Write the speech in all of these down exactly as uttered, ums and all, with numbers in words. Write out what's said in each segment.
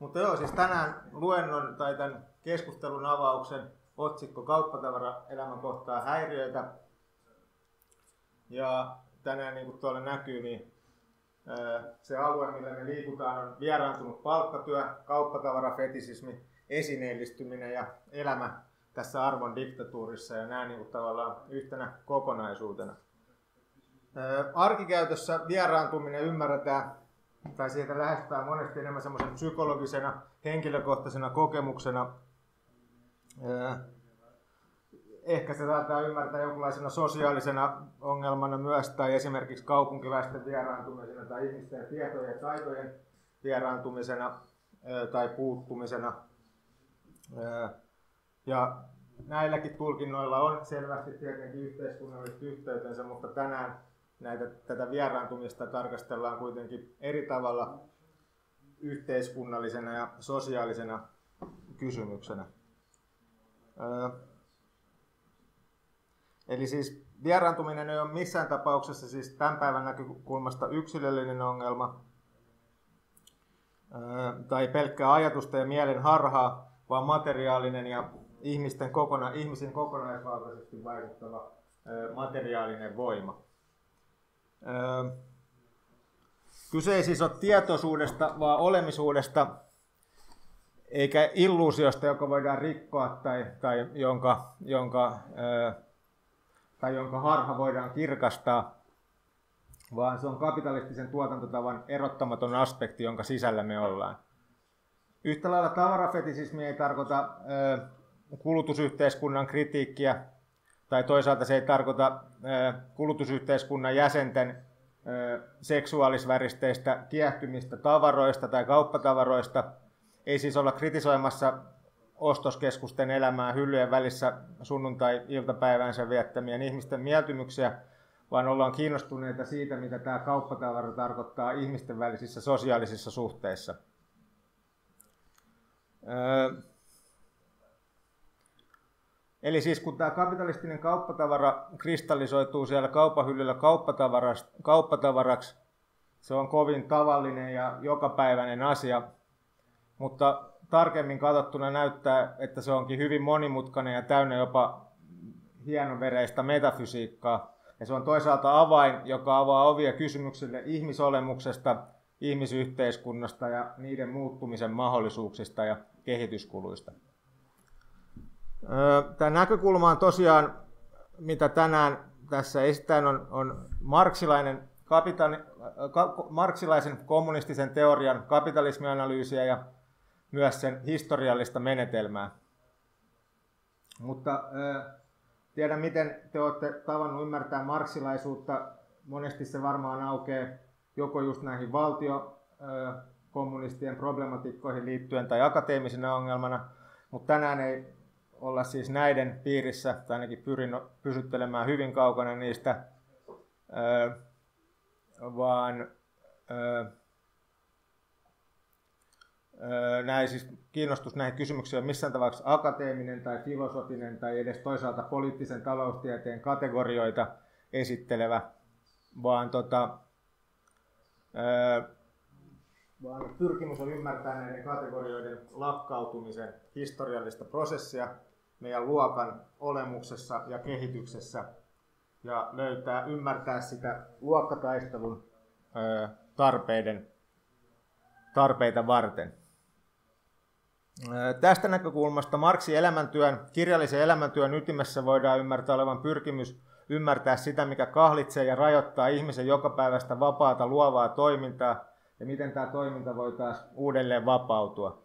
Mutta joo, siis tänään luennon tai tämän keskustelun avauksen otsikko Kauppatavara elämän kohtaa häiriöitä. Ja tänään, niin kuin tuolla näkyy, niin se alue, millä me liikutaan, on vieraantunut palkkatyö, kauppatavarafetisismi, esineellistyminen ja elämä tässä arvon diktatuurissa, ja nämä niin kuin tavallaan yhtenä kokonaisuutena. Arkikäytössä vieraantuminen ymmärretään, tai siitä lähestytään monesti enemmän semmoisen psykologisena, henkilökohtaisena kokemuksena. Ehkä se saattaa ymmärtää jonkinlaisena sosiaalisena ongelmana myös, tai esimerkiksi kaupunkilaisten vieraantumisena, tai ihmisten tietojen ja taitojen vieraantumisena tai puuttumisena. Ja näilläkin tulkinnoilla on selvästi tietenkin yhteiskunnalliset yhteytensä, mutta tänään näitä, tätä vieraantumista tarkastellaan kuitenkin eri tavalla yhteiskunnallisena ja sosiaalisena kysymyksenä. Eli siis vieraantuminen ei ole missään tapauksessa siis tämän päivän näkökulmasta yksilöllinen ongelma tai pelkkää ajatusta ja mielen harhaa, vaan materiaalinen ja ihmisten kokona, ihmisiin kokonaisvaltaisesti vaikuttava materiaalinen voima. Kyse ei siis ole tietoisuudesta, vaan olemisuudesta, eikä illuusiosta, joka voidaan rikkoa tai, tai, jonka, jonka, tai jonka harha voidaan kirkastaa, vaan se on kapitalistisen tuotantotavan erottamaton aspekti, jonka sisällä me ollaan. Yhtä lailla tavarafetisismi ei tarkoita kulutusyhteiskunnan kritiikkiä, tai toisaalta se ei tarkoita kulutusyhteiskunnan jäsenten seksuaalisväristeistä kiehtymistä tavaroista tai kauppatavaroista. Ei siis olla kritisoimassa ostoskeskusten elämää hyllyjen välissä sunnuntai-iltapäivänsä viettämien ihmisten mieltymyksiä, vaan ollaan kiinnostuneita siitä, mitä tämä kauppatavara tarkoittaa ihmisten välisissä sosiaalisissa suhteissa. Eli siis kun tämä kapitalistinen kauppatavara kristallisoituu siellä kauppahyllyllä kauppatavaraksi, se on kovin tavallinen ja jokapäiväinen asia, mutta tarkemmin katsottuna näyttää, että se onkin hyvin monimutkainen ja täynnä jopa hienovereistä metafysiikkaa. Ja se on toisaalta avain, joka avaa ovia kysymyksille ihmisolemuksesta, ihmisyhteiskunnasta ja niiden muuttumisen mahdollisuuksista ja kehityskuluista. Tämä näkökulma on tosiaan, mitä tänään tässä esitän, on, on marksilainen, kapitali, ka, marksilaisen kommunistisen teorian kapitalismianalyysiä ja myös sen historiallista menetelmää. Mutta tiedän, miten te olette tavannut ymmärtää marksilaisuutta. Monesti se varmaan aukeaa joko just näihin valtiokommunistien problematiikkoihin liittyen tai akateemisena ongelmana, mutta tänään ei olla siis näiden piirissä, tai ainakin pyrin pysyttelemään hyvin kaukana niistä, vaan näin siis kiinnostus näihin kysymyksiin on missään tavalla akateeminen tai filosofinen tai edes toisaalta poliittisen taloustieteen kategorioita esittelevä, vaan, tota, ää, vaan pyrkimys on ymmärtää näiden kategorioiden lakkautumisen historiallista prosessia meidän luokan olemuksessa ja kehityksessä ja löytää, ymmärtää sitä luokkataistelun ää, tarpeiden, tarpeita varten. Tästä näkökulmasta Marxin elämäntyön, kirjallisen elämäntyön ytimessä voidaan ymmärtää olevan pyrkimys ymmärtää sitä, mikä kahlitsee ja rajoittaa ihmisen jokapäiväistä vapaata luovaa toimintaa ja miten tämä toiminta voi taas uudelleen vapautua.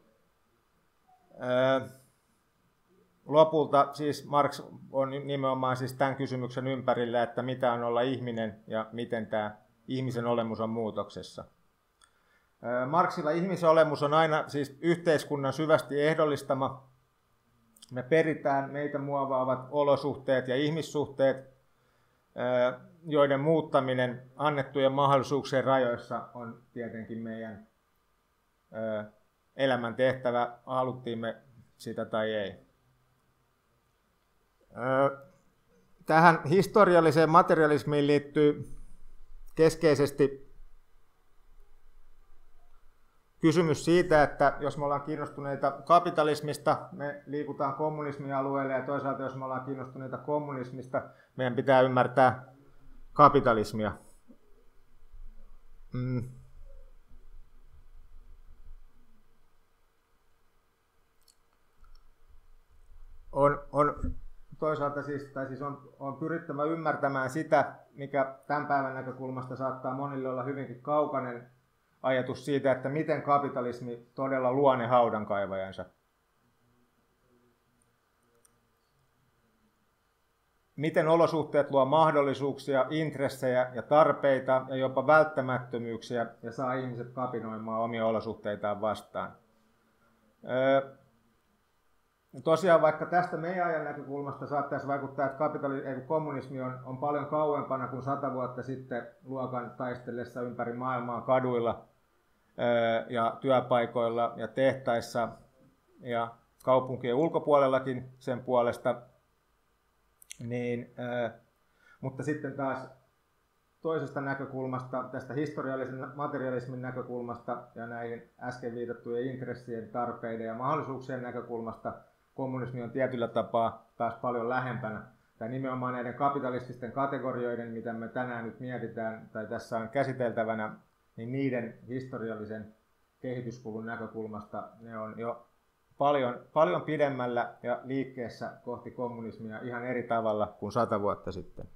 Lopulta siis Marx on nimenomaan siis tämän kysymyksen ympärillä, että mitä on olla ihminen ja miten tämä ihmisen olemus on muutoksessa. Marxilla ihmisen olemus on aina siis yhteiskunnan syvästi ehdollistama. Me peritään meitä muovaavat olosuhteet ja ihmissuhteet, joiden muuttaminen annettujen mahdollisuuksien rajoissa on tietenkin meidän elämän tehtävä, haluttiin me sitä tai ei. Tähän historialliseen materialismiin liittyy keskeisesti kysymys siitä, että jos me ollaan kiinnostuneita kapitalismista, me liikutaan kommunismin alueelle, ja toisaalta jos me ollaan kiinnostuneita kommunismista, meidän pitää ymmärtää kapitalismia. Mm. On, on toisaalta siis, tai siis on, on pyrittävä ymmärtämään sitä, mikä tämän päivän näkökulmasta saattaa monille olla hyvinkin kaukainen ajatus siitä, että miten kapitalismi todella luo ne haudankaivajansa. Miten olosuhteet luo mahdollisuuksia, intressejä ja tarpeita ja jopa välttämättömyyksiä ja saa ihmiset kapinoimaan omia olosuhteitaan vastaan. Öö, Tosiaan vaikka tästä meidän ajan näkökulmasta saattaisi vaikuttaa, että kapitali- kommunismi on, on paljon kauempana kuin sata vuotta sitten luokan taistellessa ympäri maailmaa kaduilla ää, ja työpaikoilla ja tehtaissa ja kaupunkien ulkopuolellakin sen puolesta. Niin, ää, mutta sitten taas toisesta näkökulmasta, tästä historiallisen materialismin näkökulmasta ja näihin äsken viitattujen intressien, tarpeiden ja mahdollisuuksien näkökulmasta kommunismi on tietyllä tapaa taas paljon lähempänä. Tai nimenomaan näiden kapitalististen kategorioiden, mitä me tänään nyt mietitään tai tässä on käsiteltävänä, niin niiden historiallisen kehityskulun näkökulmasta ne on jo paljon, paljon pidemmällä ja liikkeessä kohti kommunismia ihan eri tavalla kuin sata vuotta sitten.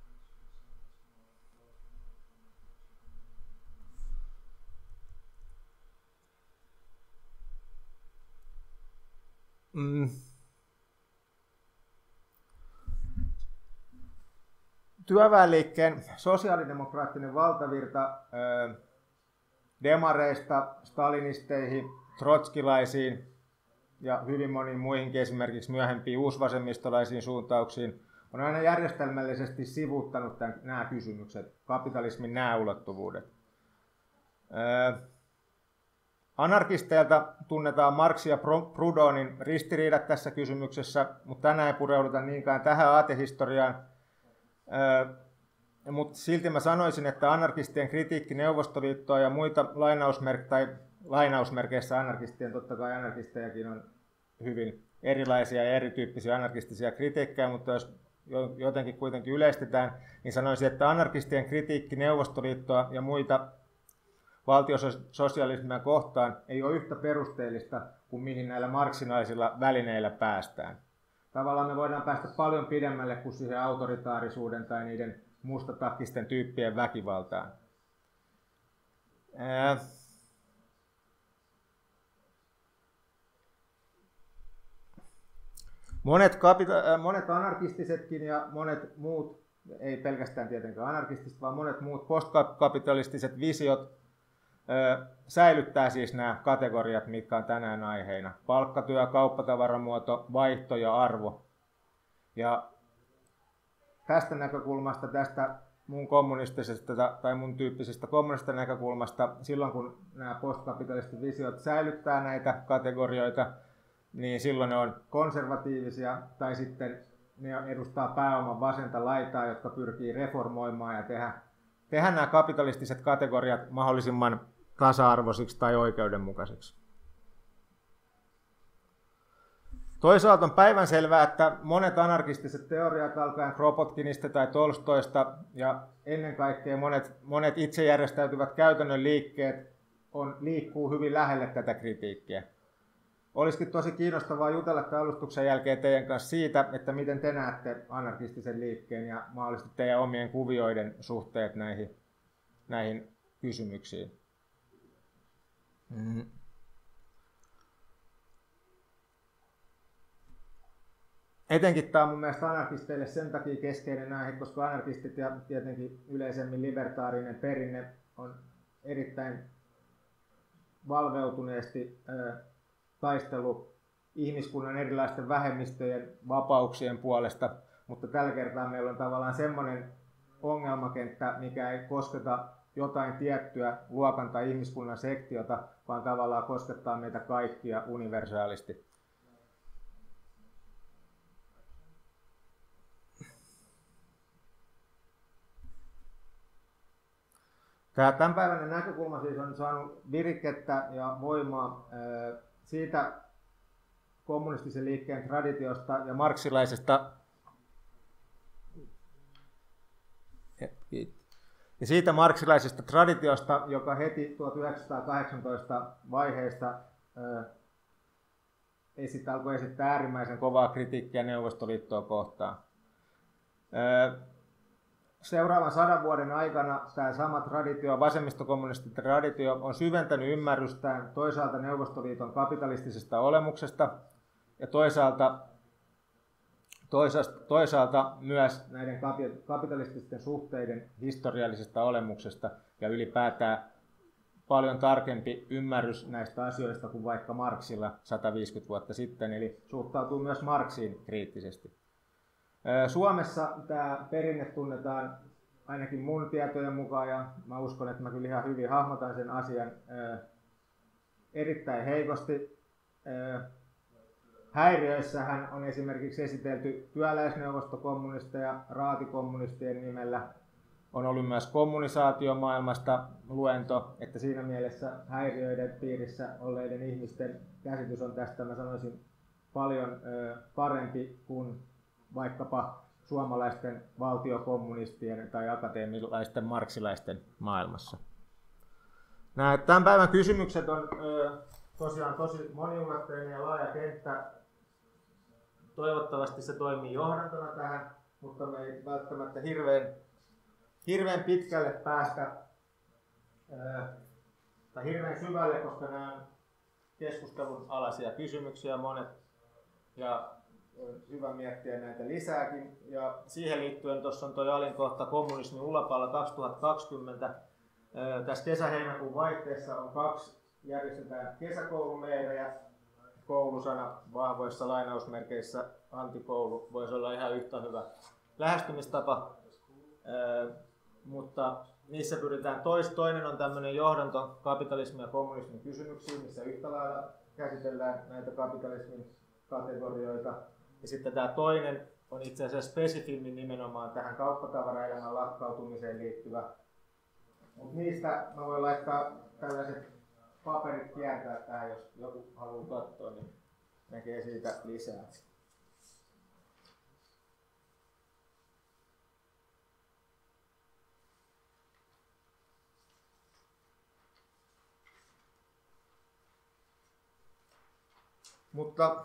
Mm. Työväenliikkeen sosiaalidemokraattinen valtavirta ö, demareista stalinisteihin, trotskilaisiin ja hyvin moniin muihinkin esimerkiksi myöhempiin uusvasemmistolaisiin suuntauksiin on aina järjestelmällisesti sivuuttanut tämän, nämä kysymykset, kapitalismin nämä ulottuvuudet. Ö, Anarkisteilta tunnetaan Marx ja Proudhonin ristiriidat tässä kysymyksessä, mutta tänään ei pureuduta niinkään tähän aatehistoriaan. Mutta silti mä sanoisin, että anarkistien kritiikki Neuvostoliittoa ja muita lainausmerk- tai lainausmerkeissä anarkistien, totta kai anarkistejakin on hyvin erilaisia ja erityyppisiä anarkistisia kritiikkejä, mutta jos jotenkin kuitenkin yleistetään, niin sanoisin, että anarkistien kritiikki Neuvostoliittoa ja muita valtiososialismia kohtaan ei ole yhtä perusteellista kuin mihin näillä marksinaisilla välineillä päästään. Tavallaan me voidaan päästä paljon pidemmälle kuin siihen autoritaarisuuden tai niiden mustatakkisten tyyppien väkivaltaan. Ää... Monet, kapita- monet anarkistisetkin ja monet muut, ei pelkästään tietenkään anarkistiset, vaan monet muut postkapitalistiset visiot säilyttää siis nämä kategoriat, mitkä on tänään aiheina. Palkkatyö, kauppatavaramuoto, vaihto ja arvo. Ja tästä näkökulmasta, tästä mun kommunistisesta tai mun tyyppisestä kommunistisesta näkökulmasta, silloin kun nämä postkapitalistit visiot säilyttää näitä kategorioita, niin silloin ne on konservatiivisia tai sitten ne edustaa pääoman vasenta laitaa, jotka pyrkii reformoimaan ja tehdä tehdä nämä kapitalistiset kategoriat mahdollisimman tasa-arvoisiksi tai oikeudenmukaisiksi. Toisaalta on päivänselvää, että monet anarkistiset teoriat alkaen Kropotkinista tai Tolstoista ja ennen kaikkea monet, monet itse järjestäytyvät käytännön liikkeet on, liikkuu hyvin lähelle tätä kritiikkiä. Olisikin tosi kiinnostavaa jutella tämän alustuksen jälkeen teidän kanssa siitä, että miten te näette anarkistisen liikkeen ja mahdollisesti teidän omien kuvioiden suhteet näihin, näihin kysymyksiin. Mm. Etenkin tämä on mun mielestä anarkisteille sen takia keskeinen aihe, koska anarkistit ja tietenkin yleisemmin libertaarinen perinne on erittäin valveutuneesti äh, taistelu ihmiskunnan erilaisten vähemmistöjen vapauksien puolesta, mutta tällä kertaa meillä on tavallaan semmoinen ongelmakenttä, mikä ei kosketa jotain tiettyä luokan tai ihmiskunnan sektiota, vaan tavallaan koskettaa meitä kaikkia universaalisti. Tämä tämänpäiväinen näkökulma siis on saanut virikettä ja voimaa siitä kommunistisen liikkeen traditiosta ja marksilaisesta ja siitä marksilaisesta traditiosta, joka heti tuhatyhdeksänsataakahdeksantoista vaiheessa esit, alkoi esittää äärimmäisen kovaa kritiikkiä Neuvostoliittoa kohtaan. Seuraavan sadan vuoden aikana tämä sama traditio, vasemmistokommunistinen traditio, on syventänyt ymmärrystään toisaalta Neuvostoliiton kapitalistisesta olemuksesta ja toisaalta, toisaalta, toisaalta myös näiden kapitalististen suhteiden historiallisesta olemuksesta ja ylipäätään paljon tarkempi ymmärrys näistä asioista kuin vaikka Marxilla sata viisikymmentä vuotta sitten, eli suhtautuu myös Marxiin kriittisesti. Suomessa tämä perinne tunnetaan ainakin mun tietojen mukaan, ja mä uskon, että mä kyllä ihan hyvin hahmotan sen asian erittäin heikosti. Häiriöissähän on esimerkiksi esitelty työläisneuvostokommunisteja raatikommunistien nimellä. On ollut myös kommunisaatiomaailmasta luento, että siinä mielessä häiriöiden piirissä olleiden ihmisten käsitys on tästä, mä sanoisin, paljon parempi kuin vaikkapa suomalaisten valtiokommunistien tai akateemilaisten marksilaisten maailmassa. Nämä tämän päivän kysymykset on tosiaan tosi moniulotteinen ja laaja kenttä. Toivottavasti se toimii johdantona tähän, mutta me ei välttämättä hirveän, hirveän pitkälle päästä tai hirveän syvälle, koska nämä on keskustelun alaisia kysymyksiä monet. Ja on hyvä miettiä näitä lisääkin. Ja siihen liittyen tuossa on tuo alinkohta kommunismin ulapalla kaksituhattakaksikymmentä. Tässä kesä-heinäkuun vaihteessa on kaksi, järjestetään kesäkoululeirejä. Koulusana vahvoissa lainausmerkeissä antikoulu voisi olla ihan yhtä hyvä lähestymistapa. Mutta niissä pyritään tois. Toinen on tämmöinen johdanto kapitalismin ja kommunismin kysymyksiin, missä yhtä lailla käsitellään näitä kapitalismin kategorioita. Ja sitten tämä toinen on itse asiassa spesifimmin nimenomaan tähän kauppatavaraelämän lakkautumiseen liittyvä. Mutta niistä mä voin laittaa tällaiset paperit kiertää tähän, jos joku haluaa katsoa, niin näkee siitä lisää. Mutta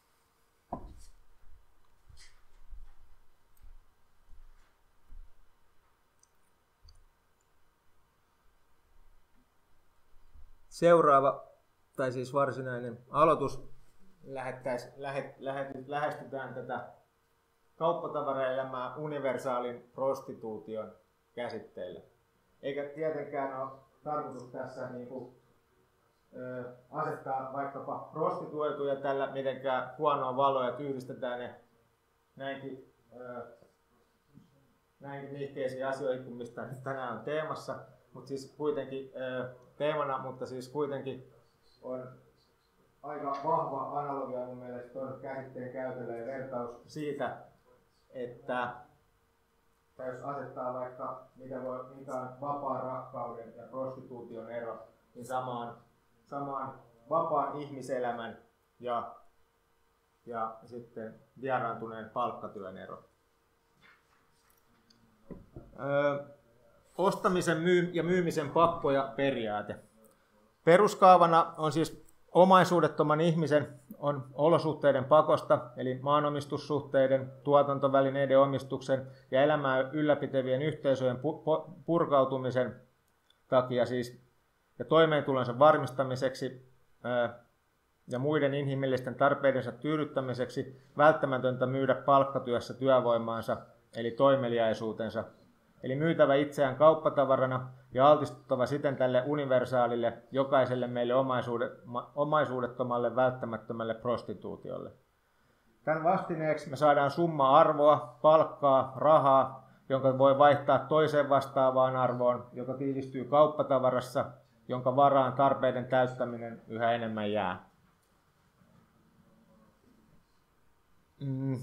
seuraava, tai siis varsinainen aloitus, lähet, lähet, lähestytään tätä kauppatavaraelämää universaalin prostituution käsitteellä. Eikä tietenkään ole tarkoitus tässä niin kuin, ö, asettaa vaikkapa prostituoituja tällä mitenkään huonoa valoa, että yhdistetään ne näinkin, ö, näinkin nihkeisiin asioihin, kuin mistä tänään on teemassa. Mutta siis kuitenkin ö, teemana, mutta siis kuitenkin on aika vahva analogia mun mielestä tuon käsitteen käytölle ja vertaus siitä, että jos asettaa vaikka mitä voi, mikä on vapaan rakkauden ja prostituution ero, niin samaan, samaan vapaan ihmiselämän ja, ja sitten vieraantuneen palkkatyön ero. Öö, ostamisen myy- ja myymisen pakko ja periaate. Peruskaavana on siis omaisuudettoman ihmisen on olosuhteiden pakosta, eli maanomistussuhteiden, tuotantovälineiden omistuksen ja elämää ylläpitävien yhteisöjen purkautumisen takia siis, ja toimeentulonsa varmistamiseksi ää, ja muiden inhimillisten tarpeidensa tyydyttämiseksi välttämätöntä myydä palkkatyössä työvoimaansa, eli toimeliaisuutensa, eli myytävä itseään kauppatavarana ja altistuttava siten tälle universaalille, jokaiselle meille omaisuudettomalle välttämättömälle prostituutiolle. Tämän vastineeksi me saadaan summa arvoa, palkkaa, rahaa, jonka voi vaihtaa toiseen vastaavaan arvoon, joka tiivistyy kauppatavarassa, jonka varaan tarpeiden täyttäminen yhä enemmän jää. Mm.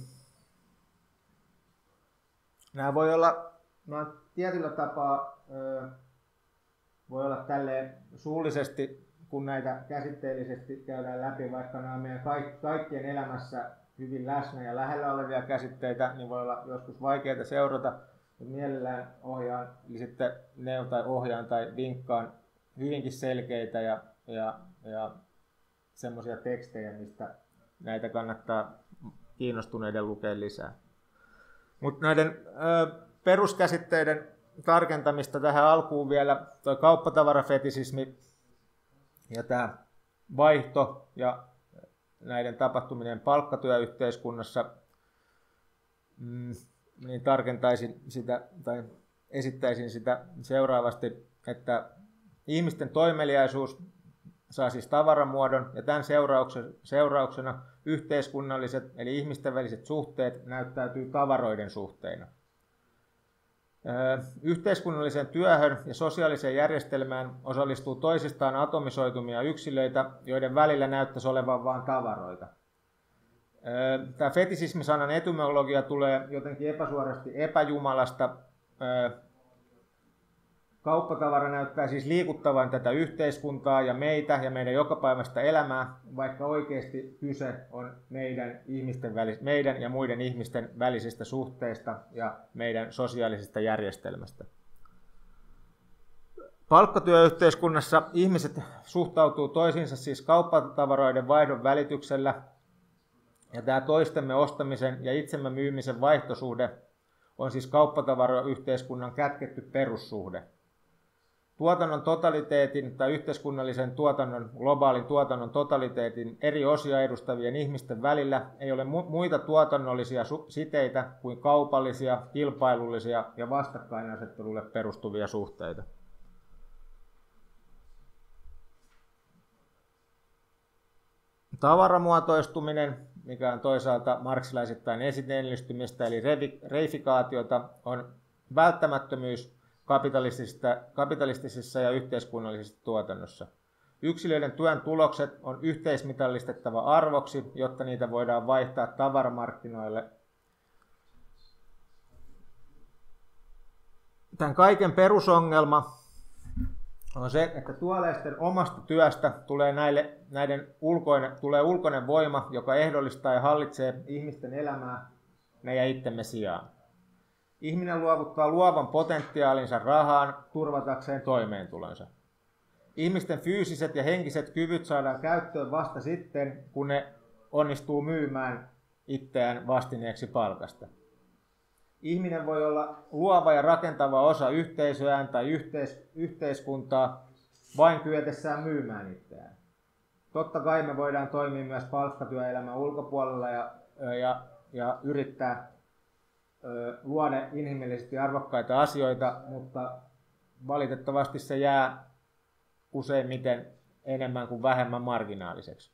Nämä voi olla nämä tietyllä tapaa ö, voi olla tälleen suullisesti, kun näitä käsitteellisesti käydään läpi, vaikka nämä on meidän kaikkien elämässä hyvin läsnä ja lähellä olevia käsitteitä, niin voi olla joskus vaikeaa seurata, mutta mielellään ohjaan, eli sitten ne tai ohjaan tai vinkkaan hyvinkin selkeitä ja, ja, ja semmoisia tekstejä, mistä näitä kannattaa kiinnostuneiden lukea lisää. Mutta näiden ö, peruskäsitteiden tarkentamista tähän alkuun vielä, tuo kauppatavarafetisismi ja tämä vaihto ja näiden tapahtuminen palkkatyöyhteiskunnassa, mm, niin tarkentaisin sitä tai esittäisin sitä seuraavasti, että ihmisten toimeliaisuus saa siis tavaramuodon ja tämän seurauksena yhteiskunnalliset eli ihmisten väliset suhteet näyttäytyy tavaroiden suhteina. Yhteiskunnalliseen työhön ja sosiaaliseen järjestelmään osallistuu toisistaan atomisoitumia yksilöitä, joiden välillä näyttäisi olevan vain tavaroita. Tämä fetisismi-sanan etymologia tulee jotenkin epäsuorasti epäjumalasta. Kauppatavara näyttää siis liikuttavan tätä yhteiskuntaa ja meitä ja meidän jokapäiväistä elämää, vaikka oikeasti kyse on meidän, ihmisten välis- meidän ja muiden ihmisten välisistä suhteista ja meidän sosiaalisesta järjestelmästä. Palkkatyöyhteiskunnassa ihmiset suhtautuu toisiinsa siis kauppatavaroiden vaihdon välityksellä, ja tämä toistemme ostamisen ja itsemme myymisen vaihtosuhde on siis kauppatavarayhteiskunnan kätketty perussuhde. Tuotannon totaliteetin tai yhteiskunnallisen tuotannon, globaalin tuotannon totaliteetin eri osia edustavien ihmisten välillä ei ole mu- muita tuotannollisia su- siteitä kuin kaupallisia, kilpailullisia ja vastakkainasettelulle perustuvia suhteita. Tavaramuotoistuminen, mikä on toisaalta marksilaisittain esiteellistymistä eli reifikaatiota, on välttämättömyys kapitalistisessa, kapitalistisessa ja yhteiskunnallisessa tuotannossa. Yksilöiden työn tulokset on yhteismitallistettava arvoksi, jotta niitä voidaan vaihtaa tavaramarkkinoille. Tämän kaiken perusongelma on se, että tuollaisten omasta työstä tulee, näille, näiden ulkoinen, tulee ulkoinen voima, joka ehdollistaa ja hallitsee ihmisten elämää meidän itsemme sijaan. Ihminen luovuttaa luovan potentiaalinsa rahaan turvatakseen toimeentulonsa. Ihmisten fyysiset ja henkiset kyvyt saadaan käyttöön vasta sitten, kun ne onnistuu myymään itseään vastineeksi palkasta. Ihminen voi olla luova ja rakentava osa yhteisöään tai yhteis- yhteiskuntaa vain kyetessään myymään itseään. Totta kai me voidaan toimia myös palkkatyöelämän ulkopuolella ja, ja, ja yrittää ö, luoda inhimillisesti arvokkaita asioita, mutta valitettavasti se jää useimmiten enemmän kuin vähemmän marginaaliseksi.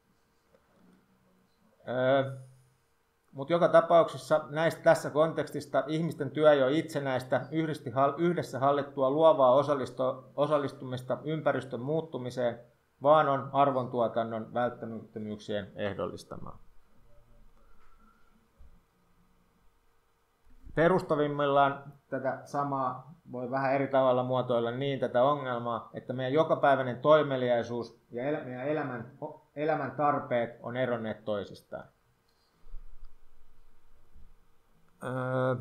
Ö, Mutta joka tapauksessa näistä tässä kontekstista ihmisten työ ei ole itsenäistä, yhdessä hallittua luovaa osallistumista ympäristön muuttumiseen, vaan on arvontuotannon välttämättömyyksien ehdollistamaa. Perustavimmillaan tätä samaa voi vähän eri tavalla muotoilla niin tätä ongelmaa, että meidän jokapäiväinen toimeliaisuus ja meidän elämän, elämän tarpeet on eronneet toisistaan. Öö.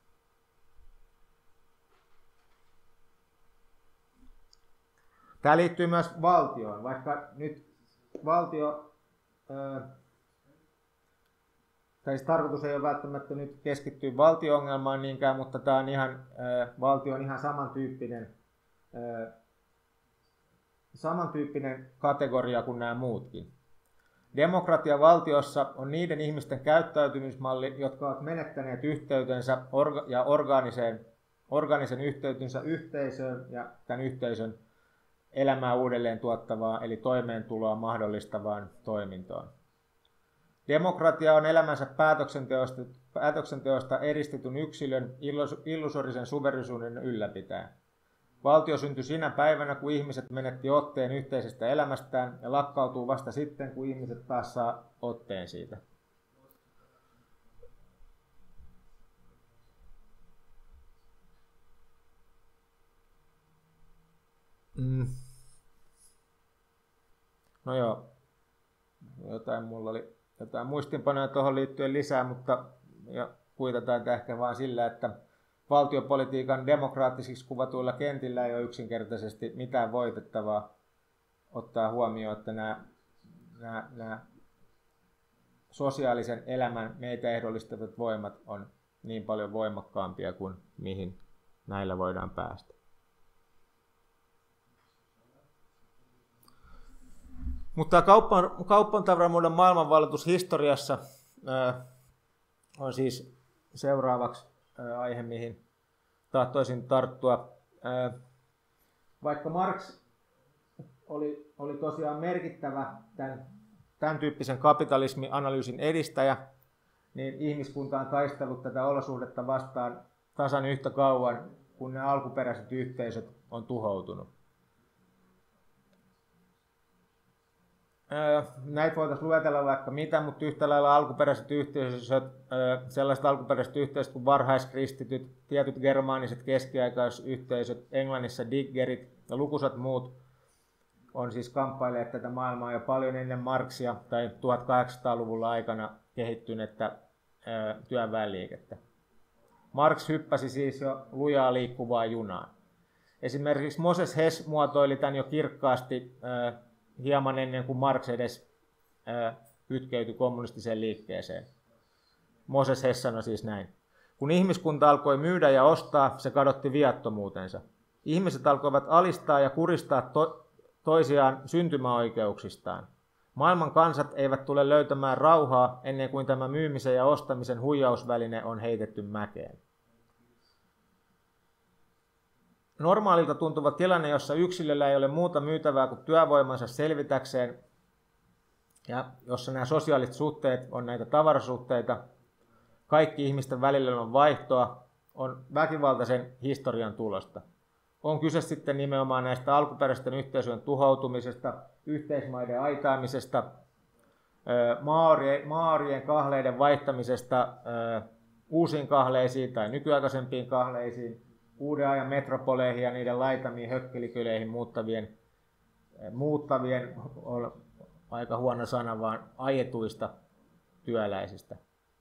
Tämä liittyy myös valtioon, vaikka nyt valtio, öö, tai siis tarkoitus ei ole välttämättä nyt keskittyä valtio-ongelmaan niinkään, mutta tämä on ihan, öö, valtio on ihan samantyyppinen, öö, samantyyppinen kategoria kuin nämä muutkin. Demokratia valtiossa on niiden ihmisten käyttäytymismalli, jotka ovat menettäneet yhteytensä orga- ja orgaanisen, orgaanisen yhteytensä yhteisöön ja tämän yhteisön elämää uudelleen tuottavaan eli toimeentuloa mahdollistavaan toimintoon. Demokratia on elämänsä päätöksenteosta, päätöksenteosta eristetyn yksilön illusorisen suverisuuden ylläpitäjä. Valtio syntyi sinä päivänä, kun ihmiset menetti otteen yhteisestä elämästään ja lakkautuu vasta sitten, kun ihmiset taas saa otteen siitä. Mm. No joo, jotain mulla oli jotain muistinpanoja tuohon liittyen lisää, mutta ja kuitataan tämä ehkä vaan sillä, että valtiopolitiikan demokraattisiksi kuvatuilla kentillä ei ole yksinkertaisesti mitään voitettavaa ottaa huomioon, että nämä, nämä, nämä sosiaalisen elämän meitä ehdollistavat voimat on niin paljon voimakkaampia kuin mihin näillä voidaan päästä. Mutta kauppan, kauppan tavaramuodon maailmanvalloitus historiassa ää, on siis seuraavaksi ää, aihe, mihin tahtoisin tarttua. Ää, vaikka Marx oli, oli tosiaan merkittävä tämän, tämän tyyppisen kapitalismianalyysin edistäjä, niin ihmiskunta on taistellut tätä olosuhdetta vastaan tasan yhtä kauan, kun ne alkuperäiset yhteisöt on tuhoutunut. Näitä voitaisiin luetella vaikka mitä, mutta yhtä lailla alkuperäiset yhteisöt, sellaiset alkuperäiset yhteisöt kuin varhaiskristityt, tietyt germaaniset keskiaikaisyhteisöt, Englannissa diggerit ja lukuisat muut on siis kamppailleet tätä maailmaa jo paljon ennen Marxia tai tuhatkahdeksansataaluvulla aikana kehittynyttä työväenliikettä. Marx hyppäsi siis jo lujaa liikkuvaa junaan. Esimerkiksi Moses Hess muotoili tämän jo kirkkaasti hieman ennen kuin Marx edes ää, kytkeytyi kommunistiseen liikkeeseen. Moses Hess sanoi siis näin. Kun ihmiskunta alkoi myydä ja ostaa, se kadotti viattomuutensa. Ihmiset alkoivat alistaa ja kuristaa to- toisiaan syntymäoikeuksistaan. Maailman kansat eivät tule löytämään rauhaa ennen kuin tämä myymisen ja ostamisen huijausväline on heitetty mäkeen. Normaalilta tuntuva tilanne, jossa yksilöllä ei ole muuta myytävää kuin työvoimansa selvitäkseen, ja jossa nämä sosiaaliset suhteet on näitä tavarasuhteita, kaikki ihmisten välillä on vaihtoa, on väkivaltaisen historian tulosta. On kyse sitten nimenomaan näistä alkuperäisten yhteisöjen tuhoutumisesta, yhteismaiden aitaamisesta, maarien kahleiden vaihtamisesta uusiin kahleisiin tai nykyaikaisempiin kahleisiin, uuden ajan metropoleihin ja niiden laitamiin hökkelikyleihin muuttavien, muuttavien on aika huono sana, vaan ajetuista työläisistä.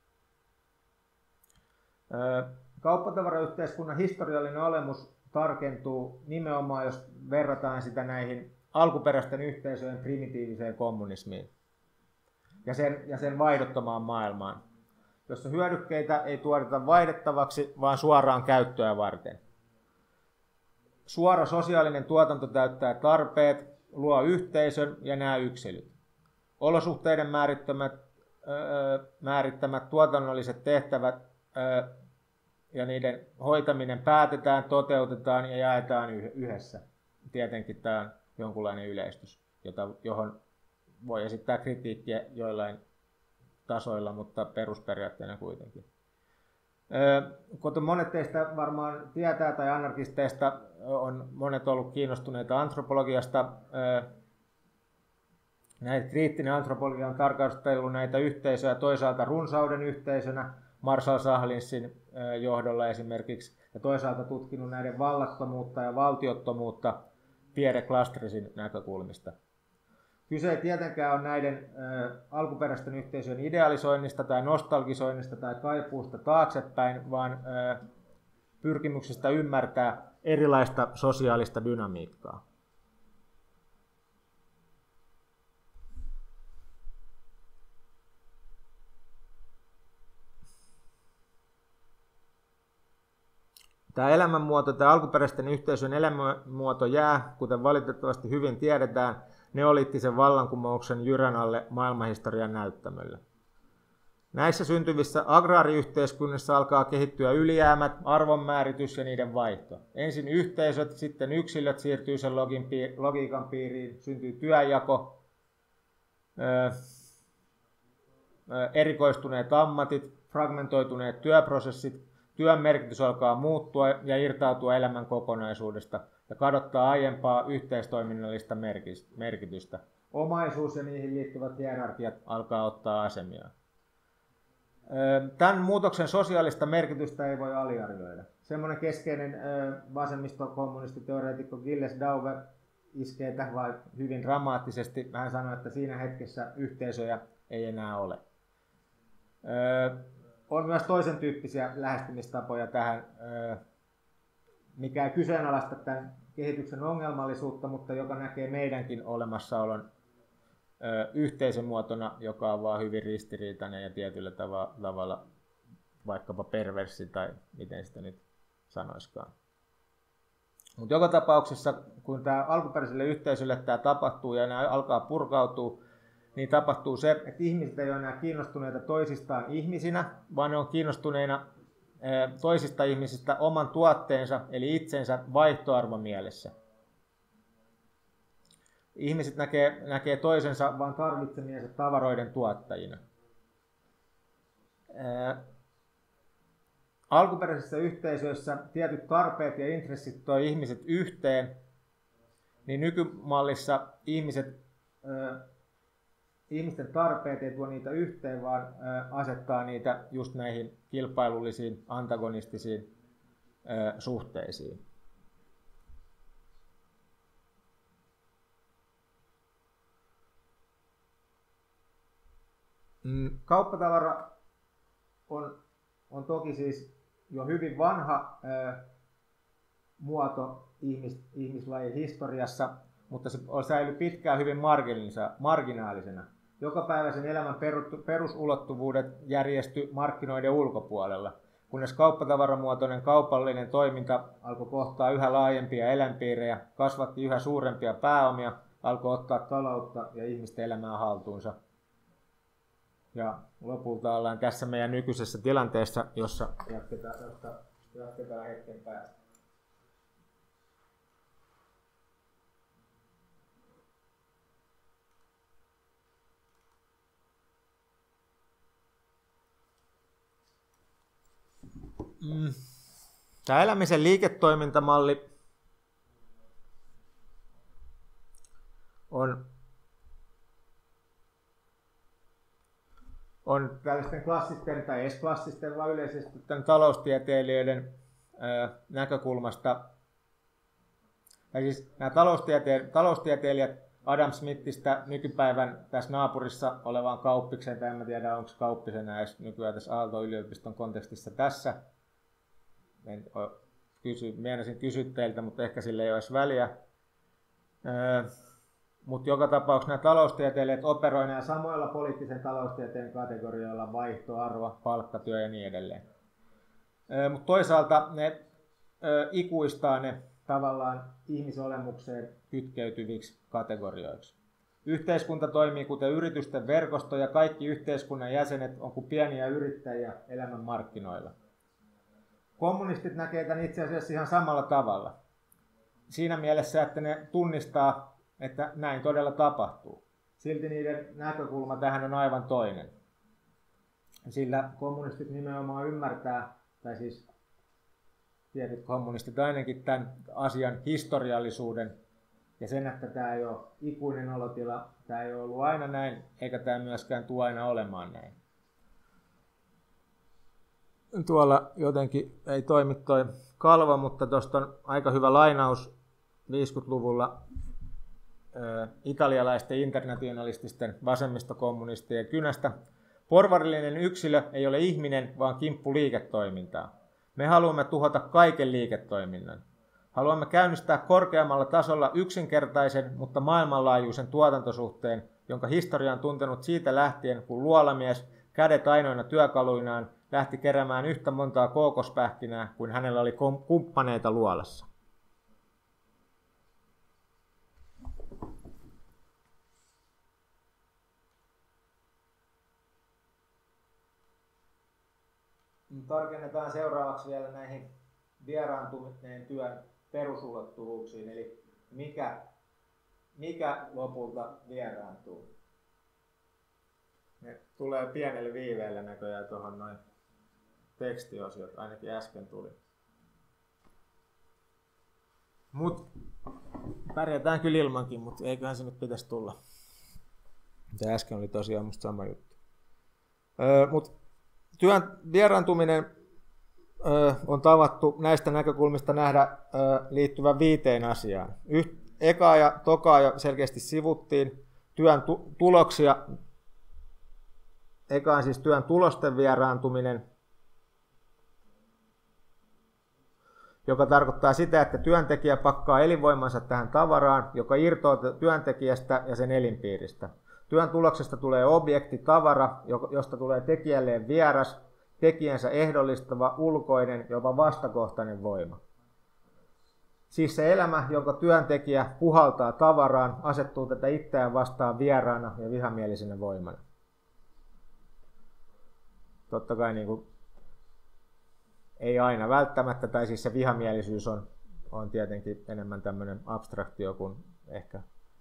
Kauppatavarayhteiskunnan historiallinen olemus tarkentuu nimenomaan, jos verrataan sitä näihin alkuperäisten yhteisöjen primitiiviseen kommunismiin ja sen, ja sen vaihdottomaan maailmaan, jossa hyödykkeitä ei tuoteta vaihdettavaksi, vaan suoraan käyttöä varten. Suora sosiaalinen tuotanto täyttää tarpeet, luo yhteisön ja nämä yksilöt. Olosuhteiden määrittämät, öö, määrittämät tuotannolliset tehtävät öö, ja niiden hoitaminen päätetään, toteutetaan ja jaetaan yhdessä. Tietenkin tämä on jonkunlainen yleistys, jota, johon voi esittää kritiikkiä joillain tasoilla, mutta perusperiaatteena kuitenkin. Kuten monet teistä varmaan tietää tai anarkisteista on monet ollut kiinnostuneita antropologiasta. Näitä kriittinen antropologia on tarkastellut näitä yhteisöjä toisaalta runsauden yhteisönä Marshall Sahlinsin johdolla esimerkiksi ja toisaalta tutkinut näiden vallattomuutta ja valtiottomuutta Pierre Clastres näkökulmista. Kyse ei tietenkään ole näiden ä, alkuperäisten yhteisöjen idealisoinnista tai nostalgisoinnista tai kaipuusta taaksepäin, vaan ä, pyrkimyksestä ymmärtää erilaista sosiaalista dynamiikkaa. Tämä elämänmuoto, tämä alkuperäisten yhteisöjen elämänmuoto jää, kuten valitettavasti hyvin tiedetään, neoliittisen vallankumouksen jyrän alle maailmanhistorian näyttämölle. Näissä syntyvissä agraariyhteiskunnissa alkaa kehittyä ylijäämät, arvonmääritys ja niiden vaihto. Ensin yhteisöt, sitten yksilöt siirtyy sen logiikan piiriin, syntyy työnjako, erikoistuneet ammatit, fragmentoituneet työprosessit, työn merkitys alkaa muuttua ja irtautua elämän kokonaisuudesta ja kadottaa aiempaa yhteistoiminnallista merkitystä. Omaisuus ja niihin liittyvät hierarkiat alkaa ottaa asemia. Tämän muutoksen sosiaalista merkitystä ei voi aliarvioida. Semmoinen keskeinen vasemmistokommunistiteoreetikko Gilles Dauve iskee tähän hyvin dramaattisesti. Hän sanoi, että siinä hetkessä yhteisöjä ei enää ole. Öö, on myös toisen tyyppisiä lähestymistapoja tähän, öö, mikä ei kyseenalaista tämän kehityksen ongelmallisuutta, mutta joka näkee meidänkin olemassaolon öö, yhteisön muotona, joka on vaan hyvin ristiriitainen ja tietyllä tava- tavalla vaikkapa perverssi tai miten sitä nyt sanoiskaan. Mutta joka tapauksessa, kun tämä alkuperäiselle yhteisölle tämä tapahtuu ja nämä alkaa purkautua, niin tapahtuu se, että ihmiset ei ole enää kiinnostuneita toisistaan ihmisinä, vaan ne on kiinnostuneina toisista ihmisistä oman tuotteensa, eli itsensä vaihtoarvomielessä. Ihmiset näkee, näkee toisensa vain tarvitsemiensa tavaroiden tuottajina. Alkuperäisissä yhteisöissä tietyt tarpeet ja intressit tuo ihmiset yhteen, niin nykymallissa ihmiset, ö, ihmisten tarpeet ei tuo niitä yhteen, vaan ö, asettaa niitä just näihin kilpailullisiin, antagonistisiin ö, suhteisiin. Mm, kauppatavara on, on toki siis jo hyvin vanha ö, muoto ihmis, ihmislajin historiassa, mutta se on säilynyt pitkään hyvin marginaalisena. Jokapäiväisen elämän perusulottuvuudet järjesty markkinoiden ulkopuolella, kunnes kauppatavaramuotoinen kaupallinen toiminta alkoi kohtaa yhä laajempia eläinpiirejä, kasvatti yhä suurempia pääomia, alkoi ottaa taloutta ja ihmisten elämää haltuunsa. Ja lopulta ollaan tässä meidän nykyisessä tilanteessa, jossa jatketaan, josta jatketaan hetken päästä. Mm. Tämä elämisen liiketoimintamalli on on tällaisten klassisten tai edes klassisten, vaan yleisesti tämän taloustieteilijöiden ää, näkökulmasta. Ja siis nämä taloustiete- taloustieteilijät Adam Smithistä nykypäivän tässä naapurissa olevaan Kauppikseen, tai en tiedä onko Kauppisena edes nykyään tässä Aalto-yliopiston kontekstissa tässä. En kysy, meinasin kysyä teiltä, mutta ehkä sillä ei ole edes väliä. Ää, Mutta joka tapauksessa nämä taloustieteilijät operoivat nämä samoilla poliittisen taloustieteen kategorioilla: vaihto, arvo, palkkatyö ja niin edelleen. Mutta toisaalta ne ö, ikuistaa ne tavallaan ihmisolemukseen kytkeytyviksi kategorioiksi. Yhteiskunta toimii kuten yritysten verkosto ja kaikki yhteiskunnan jäsenet on kuin pieniä yrittäjiä elämän markkinoilla. Kommunistit näkevät tämän itse asiassa ihan samalla tavalla. Siinä mielessä, että ne tunnistaa, että näin todella tapahtuu. Silti niiden näkökulma tähän on aivan toinen. Sillä kommunistit nimenomaan ymmärtää, tai siis tietyt kommunistit ainakin, tämän asian historiallisuuden ja sen, että tämä ei ole ikuinen olotila, tämä ei ole ollut aina näin, eikä tämä myöskään tule aina olemaan näin. Tuolla jotenkin ei toimi toi kalvo, mutta tuosta on aika hyvä lainaus viisikymmentäluvulla italialaisten internationalististen vasemmistokommunistien kynästä. Porvarillinen yksilö ei ole ihminen, vaan kimppu liiketoimintaa. Me haluamme tuhota kaiken liiketoiminnan. Haluamme käynnistää korkeammalla tasolla yksinkertaisen, mutta maailmanlaajuisen tuotantosuhteen, jonka historia on tuntenut siitä lähtien, kun luolamies kädet ainoina työkaluinaan lähti keräämään yhtä montaa kookospähkinää kuin hänellä oli kumppaneita luolassa. Tarkennetaan seuraavaksi vielä näihin vieraantuneen työn perusulottuvuuksiin, eli mikä, mikä lopulta vieraantuu. Ne tulee pienelle viiveelle näköjään tuohon noin tekstiosiot, ainakin äsken tuli. Mut pärjätään kyllä ilmankin, mutta eiköhän se nyt pitäisi tulla. Tämä äsken oli tosiaan musta sama juttu. Öö, mut työn vieraantuminen ö, on tavattu näistä näkökulmista nähdä ö, liittyvän viiteen asiaan. Yh, ekaa ja tokaa jo selkeästi sivuttiin. Työn tu- tuloksia, eka on siis työn tulosten vieraantuminen, joka tarkoittaa sitä, että työntekijä pakkaa elinvoimansa tähän tavaraan, joka irtoaa työntekijästä ja sen elinpiiristä. Työn tuloksesta tulee objekti, tavara, josta tulee tekijälleen vieras, tekijänsä ehdollistava, ulkoinen, jopa vastakohtainen voima. Siis se elämä, jonka työntekijä puhaltaa tavaraan, asettuu tätä itseään vastaan vieraana ja vihamielisenä voimana. Totta kai niin kuin, ei aina välttämättä, tai siis se vihamielisyys on, on tietenkin enemmän tämmöinen abstraktio kuin ehkä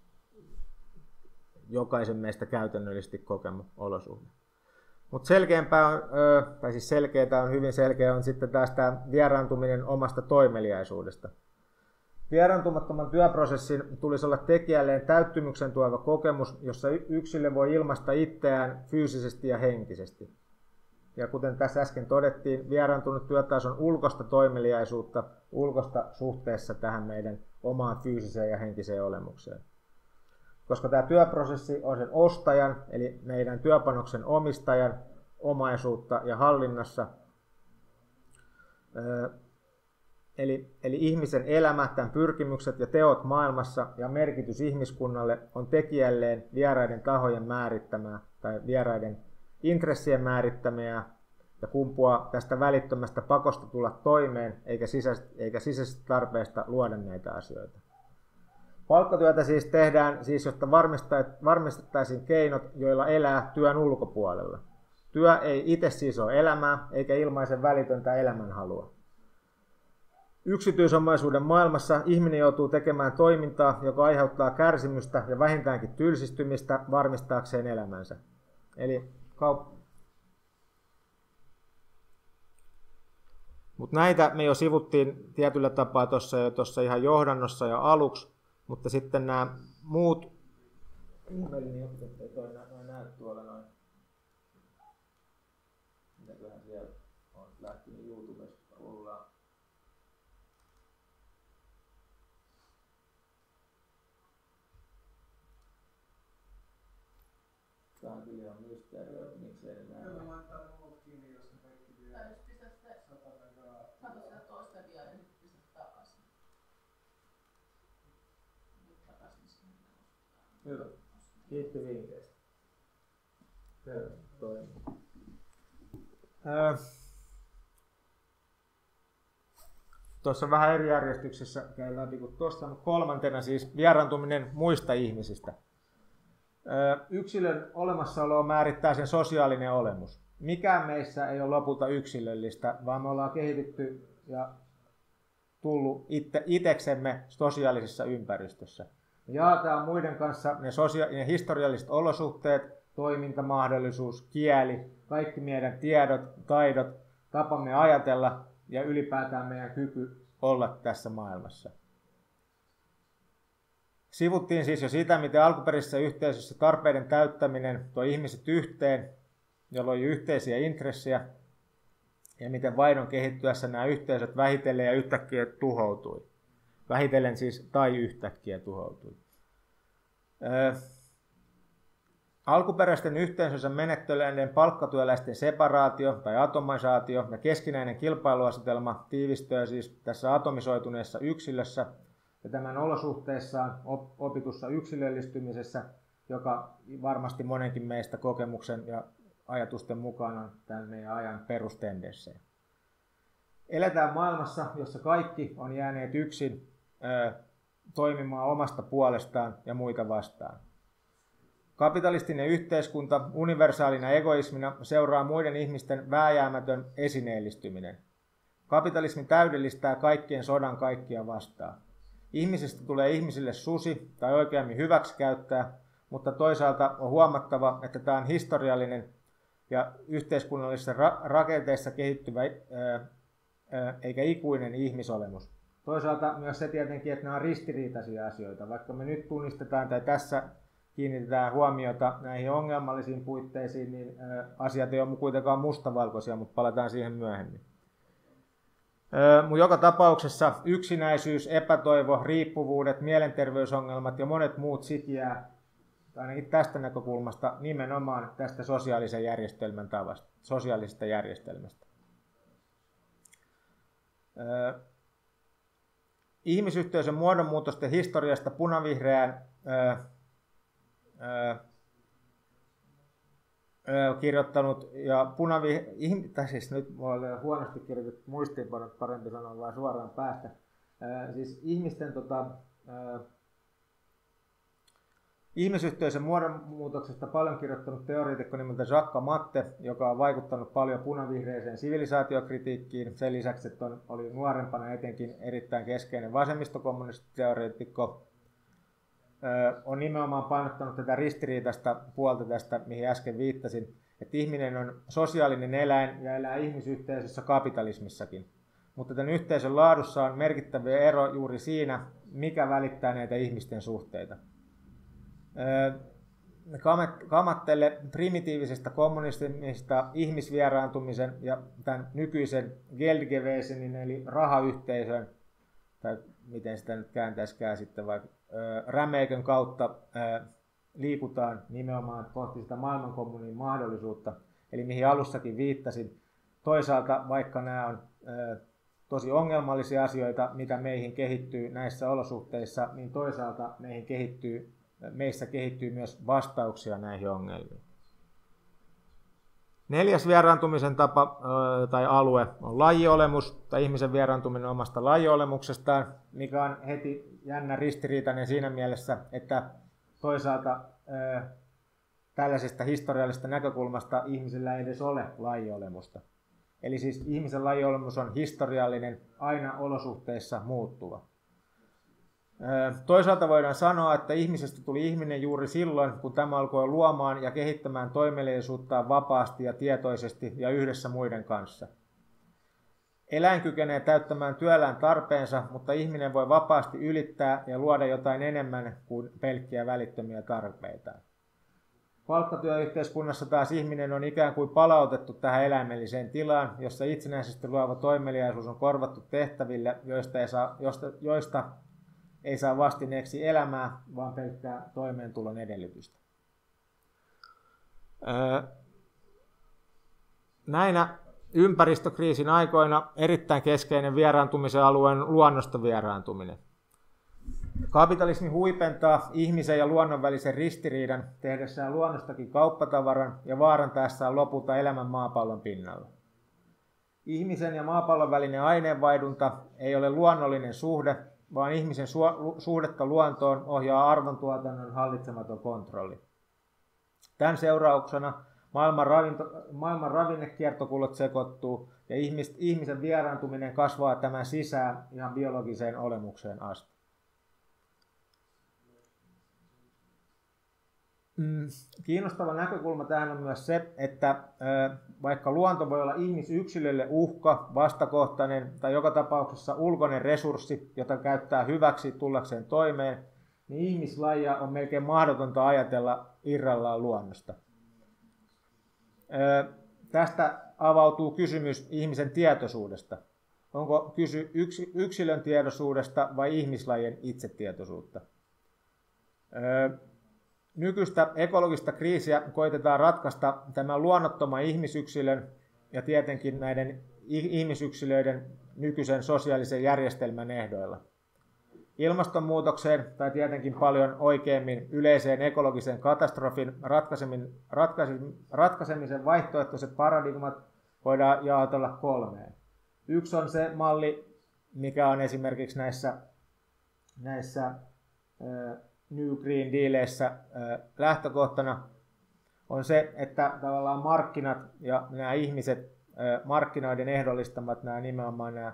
jokaisen meistä käytännöllisesti kokema olosuhde. Mutta selkeämpää on, tai siis selkeää on hyvin selkeä, on sitten taas tämä vieraantuminen omasta toimeliaisuudesta. Vieraantumattoman työprosessin tulisi olla tekijälleen täyttymyksen tuova kokemus, jossa yksilö voi ilmaista itseään fyysisesti ja henkisesti. Ja kuten tässä äsken todettiin, vieraantunut työ taas on ulkosta toimeliaisuutta, ulkosta suhteessa tähän meidän omaan fyysiseen ja henkiseen olemukseen. Koska tämä työprosessi on sen ostajan, eli meidän työpanoksen omistajan omaisuutta ja hallinnassa, eli, eli ihmisen elämä, tämän pyrkimykset ja teot maailmassa ja merkitys ihmiskunnalle on tekijälleen vieraiden tahojen määrittämää tai vieraiden intressien määrittämiä ja kumpuaa tästä välittömästä pakosta tulla toimeen eikä sisäisestä, eikä sisäisestä tarpeesta luoda näitä asioita. Palkkatyötä siis tehdään, siis jotta varmistettaisiin keinot, joilla elää työn ulkopuolella. Työ ei itse siis ole elämää, eikä ilmaise välitöntä elämänhalua. Yksityisomaisuuden maailmassa ihminen joutuu tekemään toimintaa, joka aiheuttaa kärsimystä ja vähintäänkin tylsistymistä varmistaakseen elämänsä. Eli kaup- Mut näitä me jo sivuttiin tietyllä tapaa tuossa jo tuossa ihan johdannossa ja aluksi, mutta sitten nämä muut... Ihmeellinen juttu, ettei toi noin näy tuolla noin. Mitäköhän siellä on lähtenyt YouTubesta ollaan. Tämä on kyllä ihan mysteeri, että miksei ne näy. Kyllä laittaa ne muut kiinni, jos ne kaikki vie. Tai jos pistät sitä sata megaa. Kato sitä toista vielä ja nyt pistät takaisin. Nyt takaisin sinne. Hyvä. Kiitti vinkkeistä. Hyvä. Toimii. Öö. Tuossa vähän eri järjestyksessä käy läpi kuin tuossa, mutta kolmantena siis vieraantuminen muista ihmisistä. Yksilön olemassaoloa määrittää sen sosiaalinen olemus. Mikään meissä ei ole lopulta yksilöllistä, vaan me ollaan kehitytty ja tullut itse, iteksemme sosiaalisessa ympäristössä. Me jaetaan muiden kanssa ne, sosia- ne historialliset olosuhteet, toimintamahdollisuus, kieli, kaikki meidän tiedot, taidot, tapamme ajatella ja ylipäätään meidän kyky olla tässä maailmassa. Sivuttiin siis jo sitä, miten alkuperäisessä yhteisössä tarpeiden täyttäminen toi ihmiset yhteen ja loi yhteisiä intressejä, ja miten vaihdon kehittyessä nämä yhteisöt vähitellen ja yhtäkkiä tuhoutui. Vähitellen siis tai yhtäkkiä tuhoutui. Öö, alkuperäisten yhteisönsä menettelyiden palkkatyöläisten separaatio tai atomisaatio ja keskinäinen kilpailuasetelma tiivistyy siis tässä atomisoituneessa yksilössä, ja tämän olosuhteessaan opitussa yksilöllistymisessä, joka varmasti monenkin meistä kokemuksen ja ajatusten mukana on tämän meidän ajan perustendenssejä. Eletään maailmassa, jossa kaikki on jääneet yksin ö, toimimaan omasta puolestaan ja muita vastaan. Kapitalistinen yhteiskunta universaalina egoismina seuraa muiden ihmisten vääjäämätön esineellistyminen. Kapitalismi täydellistää kaikkien sodan kaikkia vastaan. Ihmisestä tulee ihmisille susi tai oikeammin hyväksikäyttää, mutta toisaalta on huomattava, että tämä on historiallinen ja yhteiskunnallisissa ra- rakenteissa kehittyvä ää, ää, eikä ikuinen ihmisolemus. Toisaalta myös se tietenkin, että nämä on ristiriitaisia asioita. Vaikka me nyt tunnistetaan tai tässä kiinnitetään huomiota näihin ongelmallisiin puitteisiin, niin ää, asiat ei ole kuitenkaan mustavalkoisia, mutta palataan siihen myöhemmin. Mutta joka tapauksessa yksinäisyys, epätoivo, riippuvuudet, mielenterveysongelmat ja monet muut sit jää ainakin tästä näkökulmasta nimenomaan tästä sosiaalisen järjestelmän tavasta, sosiaalisesta järjestelmästä. Ö, ihmisyhteisön muodonmuutosten historiasta punavihreään ö, ö, ö, kirjoittanut ja punavihreä, tai siis nyt mulla on huonosti kirjoitettu muistiinpanot, parempi sanoa vaan suoraan päästä. Ö, siis ihmisten tota, ö, Ihmisyhteisön muodonmuutoksesta paljon kirjoittanut teoreetikko nimeltä Jacques Matte, joka on vaikuttanut paljon punavihreiseen sivilisaatiokritiikkiin. Sen lisäksi, että on, oli nuorempana etenkin erittäin keskeinen vasemmistokommunistiteoreetikko, on nimenomaan painottanut tätä ristiriitaista puolta tästä, mihin äsken viittasin, että ihminen on sosiaalinen eläin ja elää ihmisyhteisössä kapitalismissakin. Mutta tämän yhteisön laadussa on merkittävä ero juuri siinä, mikä välittää näitä ihmisten suhteita. Kamattelle primitiivisestä kommunismista ihmisvieraantumisen ja tämän nykyisen Geldgewesenin eli rahayhteisön, tai miten sitä nyt kääntäisikään sitten, vaikka rämeikön kautta liikutaan nimenomaan kohti sitä maailmankommunin mahdollisuutta, eli mihin alussakin viittasin. Toisaalta, vaikka nämä on tosi ongelmallisia asioita, mitä meihin kehittyy näissä olosuhteissa, niin toisaalta meihin kehittyy Meissä kehittyy myös vastauksia näihin ongelmiin. Neljäs vieraantumisen tapa tai alue on lajiolemus tai ihmisen vieraantuminen omasta lajiolemuksestaan, mikä on heti jännä ristiriitainen siinä mielessä, että toisaalta tällaisesta historiallisesta näkökulmasta ihmisellä ei edes ole lajiolemusta. Eli siis ihmisen lajiolemus on historiallinen, aina olosuhteissa muuttuva. Toisaalta voidaan sanoa, että ihmisestä tuli ihminen juuri silloin, kun tämä alkoi luomaan ja kehittämään toimeliaisuuttaan vapaasti ja tietoisesti ja yhdessä muiden kanssa. Eläin kykenee täyttämään työllään tarpeensa, mutta ihminen voi vapaasti ylittää ja luoda jotain enemmän kuin pelkkiä välittömiä tarpeitaan. Palkkatyöyhteiskunnassa taas ihminen on ikään kuin palautettu tähän eläimelliseen tilaan, jossa itsenäisesti luova toimeliaisuus on korvattu tehtäville, joista ei saa, joista, joista ei saa vastineeksi elämää, vaan pelkkää toimeentulon edellytystä. Näinä ympäristökriisin aikoina erittäin keskeinen vieraantumisen alue on luonnosta vieraantuminen. Kapitalismi huipentaa ihmisen ja luonnon välisen ristiriidan tehdessään luonnostakin kauppatavaran ja vaarantaessaan lopulta elämän maapallon pinnalla. Ihmisen ja maapallon välinen aineenvaihdunta ei ole luonnollinen suhde, vaan ihmisen suhdetta luontoon ohjaa arvontuotannon hallitsematon kontrolli. Tämän seurauksena maailman, ravinto, maailman ravinnekiertokulut sekoittuu ja ihmis, ihmisen vieraantuminen kasvaa tämän sisään ihan biologiseen olemukseen asti. Kiinnostava näkökulma tähän on myös se, että vaikka luonto voi olla ihmisyksilölle uhka, vastakohtainen tai joka tapauksessa ulkoinen resurssi, jota käyttää hyväksi tullakseen toimeen, niin ihmislajia on melkein mahdotonta ajatella irrallaan luonnosta. Tästä avautuu kysymys ihmisen tietoisuudesta. Onko kysy yksilön tietoisuudesta vai ihmislajien itsetietoisuutta? Nykyistä ekologista kriisiä koitetaan ratkaista tämän luonnottoman ihmisyksilön ja tietenkin näiden ihmisyksilöiden nykyisen sosiaalisen järjestelmän ehdoilla. Ilmastonmuutokseen tai tietenkin paljon oikeammin yleiseen ekologisen katastrofin ratkaisemisen vaihtoehtoiset paradigmat voidaan jaotella kolmeen. Yksi on se malli, mikä on esimerkiksi näissä, näissä New Green Dealeissä lähtökohtana, on se, että tavallaan markkinat ja nämä ihmiset, markkinoiden ehdollistamat nämä nimenomaan nämä,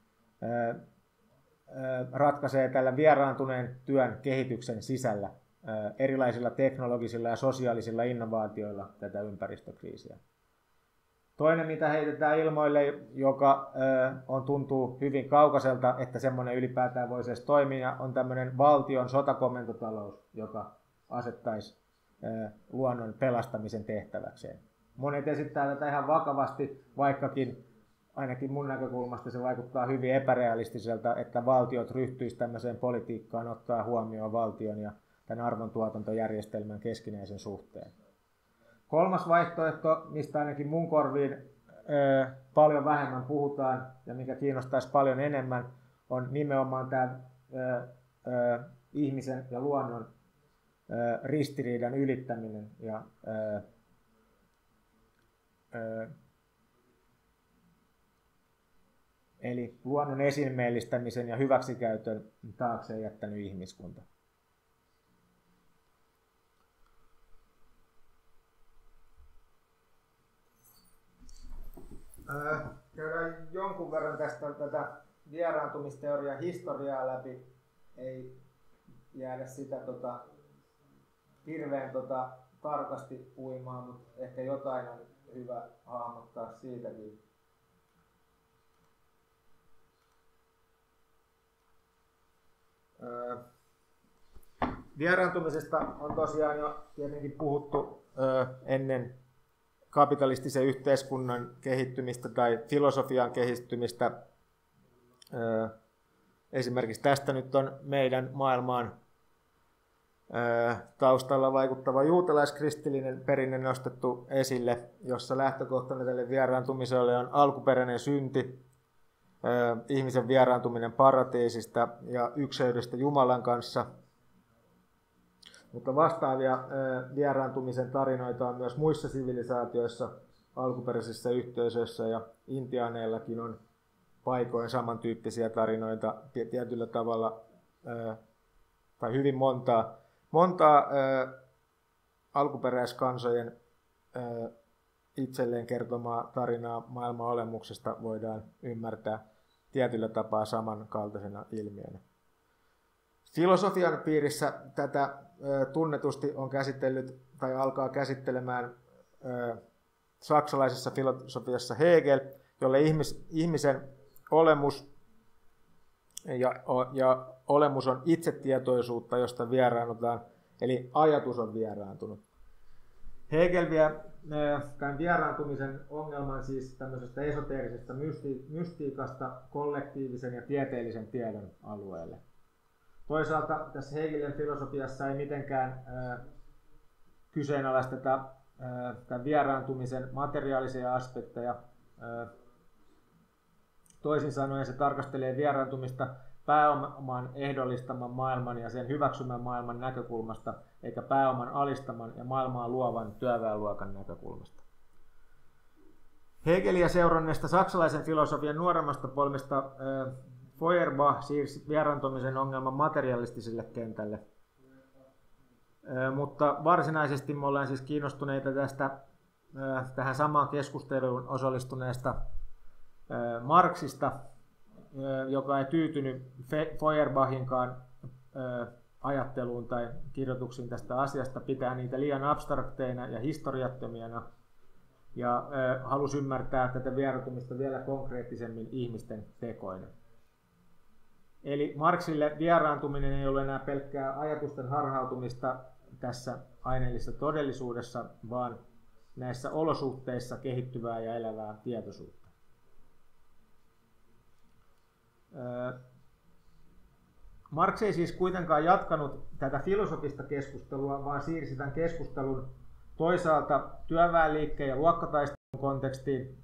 ratkaisee tällä vieraantuneen työn kehityksen sisällä erilaisilla teknologisilla ja sosiaalisilla innovaatioilla tätä ympäristökriisiä. Toinen, mitä heitetään ilmoille, joka on, tuntuu hyvin kaukaiselta, että semmoinen ylipäätään voisi edes toimia, on tämmöinen valtion sotakomentotalous, joka asettaisi luonnon pelastamisen tehtäväkseen. Monet esittää tätä ihan vakavasti, vaikkakin ainakin mun näkökulmasta se vaikuttaa hyvin epärealistiselta, että valtiot ryhtyisivät tämmöiseen politiikkaan ottaa huomioon valtion ja tämän arvontuotantojärjestelmän keskinäisen suhteen. Kolmas vaihtoehto, mistä ainakin mun korviin ö, paljon vähemmän puhutaan ja mikä kiinnostaisi paljon enemmän, on nimenomaan tämä ö, ö, ihmisen ja luonnon ö, ristiriidan ylittäminen ja ö, ö, eli luonnon esineellistämisen ja hyväksikäytön taakse jättänyt ihmiskunta. Käydään jonkun verran tästä tätä vieraantumisteorian historiaa läpi. Ei jäädä sitä tota, hirveän tota, tarkasti puimaan, mutta ehkä jotain on hyvä hahmottaa siitäkin. Öö, vieraantumisesta on tosiaan jo tietenkin puhuttu öö, ennen kapitalistisen yhteiskunnan kehittymistä tai filosofian kehittymistä. Öö, esimerkiksi tästä nyt on meidän maailmaan öö, taustalla vaikuttava juutalaiskristillinen perinne nostettu esille, jossa lähtökohtana tälle vieraantumiselle on alkuperäinen synti, ihmisen vieraantuminen paratiisista ja ykseydestä Jumalan kanssa. Mutta vastaavia vieraantumisen tarinoita on myös muissa sivilisaatioissa, alkuperäisissä yhteisöissä ja intiaaneillakin on paikoin samantyyppisiä tarinoita tietyllä tavalla, tai hyvin montaa, montaa alkuperäiskansojen itselleen kertomaa tarinaa maailman olemuksesta voidaan ymmärtää tietyllä tapaa samankaltaisena ilmiönä. Filosofian piirissä tätä tunnetusti on käsitellyt tai alkaa käsittelemään saksalaisessa filosofiassa Hegel, jolle ihmis, ihmisen olemus ja, ja olemus on itsetietoisuutta, josta vieraannutaan, eli ajatus on vieraantunut. Hegel vie tämän vieraantumisen ongelman siis tämmöisestä esoteerisesta mysti- mystiikasta kollektiivisen ja tieteellisen tiedon alueelle. Toisaalta tässä Hegelin filosofiassa ei mitenkään äh, kyseenalaisteta äh, tämän vieraantumisen materiaalisia aspekteja. Äh, toisin sanoen se tarkastelee vieraantumista pääoman ehdollistaman maailman ja sen hyväksymän maailman näkökulmasta, eikä pääoman alistaman ja maailmaa luovan työväenluokan näkökulmasta. Hegeliä seuranneesta saksalaisen filosofian nuoremmasta polvesta äh, Feuerbach siirsi vieraantumisen ongelman materialistiselle kentälle. Äh, mutta varsinaisesti me ollaan siis kiinnostuneita tästä äh, tähän samaan keskusteluun osallistuneesta äh, Marxista, joka ei tyytynyt Feuerbachinkaan ajatteluun tai kirjoituksiin tästä asiasta, pitää niitä liian abstrakteina ja historiattomina ja halusi ymmärtää tätä vieraantumista vielä konkreettisemmin ihmisten tekoina. Eli Marxille vieraantuminen ei ole enää pelkkää ajatusten harhautumista tässä aineellisessa todellisuudessa, vaan näissä olosuhteissa kehittyvää ja elävää tietoisuutta. Marx ei siis kuitenkaan jatkanut tätä filosofista keskustelua, vaan siirsi tämän keskustelun toisaalta työväenliikkeen ja luokkataistelun kontekstiin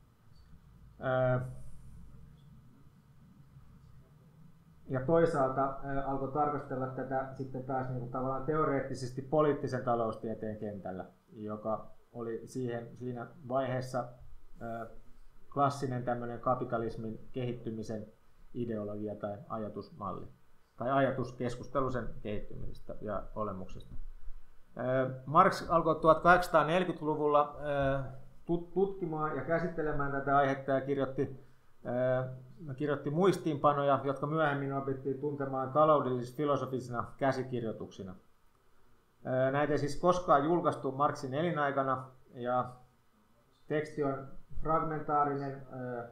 ja toisaalta alkoi tarkastella tätä sitten taas niin kuin tavallaan teoreettisesti poliittisen taloustieteen kentällä, joka oli siihen, siinä vaiheessa klassinen tämmöinen kapitalismin kehittymisen ideologia tai ajatusmalli, tai ajatuskeskustelu sen kehittymisestä ja olemuksesta. Marx alkoi tuhatkahdeksansataaneljäkymmentäluvulla tutkimaan ja käsittelemään tätä aihetta ja kirjoitti, kirjoitti muistiinpanoja, jotka myöhemmin opittiin tuntemaan taloudellis-filosofisina käsikirjoituksina. Näitä ei siis koskaan julkaistu Marxin elinaikana, ja teksti on fragmentaarinen,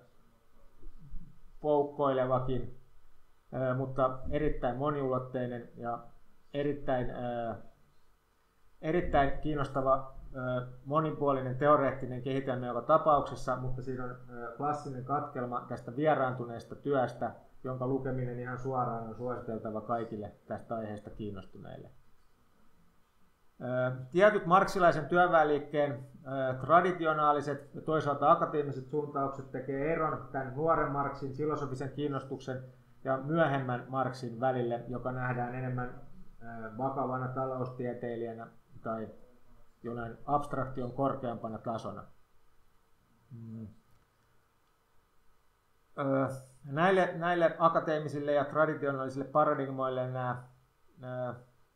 poukkoilevakin, mutta erittäin moniulotteinen ja erittäin, erittäin kiinnostava monipuolinen teoreettinen kehitelmä joka tapauksessa, mutta siinä on klassinen katkelma tästä vieraantuneesta työstä, jonka lukeminen ihan suoraan on suositeltava kaikille tästä aiheesta kiinnostuneille. Tietyt marksilaisen työväenliikkeen traditionaaliset ja toisaalta akateemiset suuntaukset tekee eron tämän nuoren Marxin filosofisen kiinnostuksen ja myöhemmän Marxin välille, joka nähdään enemmän vakavana taloustieteilijänä tai jonain abstraktion korkeampana tasona. Mm. Näille, näille akateemisille ja traditionaalisille paradigmoille nämä, nämä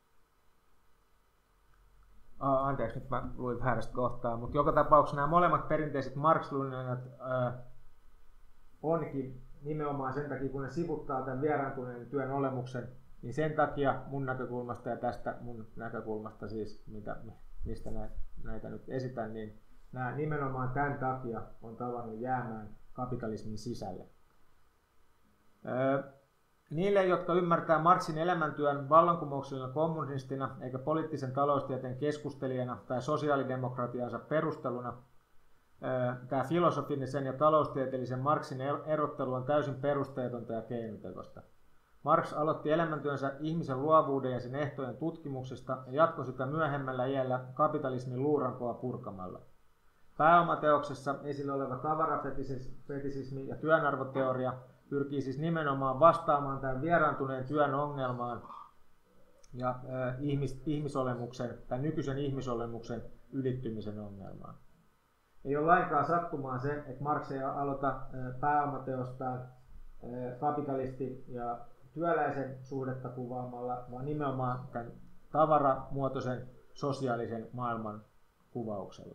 ah, anteeksi, nyt mä luin väärästä kohtaa, mutta joka tapauksessa nämä molemmat perinteiset Marx-luonnat äh, onkin nimenomaan sen takia, kun ne sivuttaa tämän vieraantuneen työn olemuksen, niin sen takia mun näkökulmasta ja tästä mun näkökulmasta siis, mitä, mistä näitä nyt esitän, niin nämä nimenomaan tämän takia on tavannut jäämään kapitalismin sisälle. Öö, niille, jotka ymmärtää Marxin elämäntyön vallankumouksellisena kommunistina eikä poliittisen taloustieteen keskustelijana tai sosiaalidemokratiansa perusteluna, öö, tämä filosofisen ja taloustieteellisen Marxin erottelu on täysin perusteetonta ja keinotekoista. Marx aloitti elämäntyönsä ihmisen luovuuden ja sen ehtojen tutkimuksesta ja jatkoi sitä myöhemmällä iällä kapitalismin luurankoa purkamalla. Pääomateoksessa esillä oleva tavarafetisismi ja työnarvoteoria pyrkii siis nimenomaan vastaamaan tämän vieraantuneen työn ongelmaan ja äh, ihmis, ihmisolemuksen, tai nykyisen ihmisolemuksen ylittymisen ongelmaan. Ei ole lainkaan sattumaa se, että Marx ei aloita äh, pääomateostaan äh, kapitalisti- ja työläisen suhdetta kuvaamalla, vaan nimenomaan tämän tavaramuotoisen sosiaalisen maailman kuvauksella.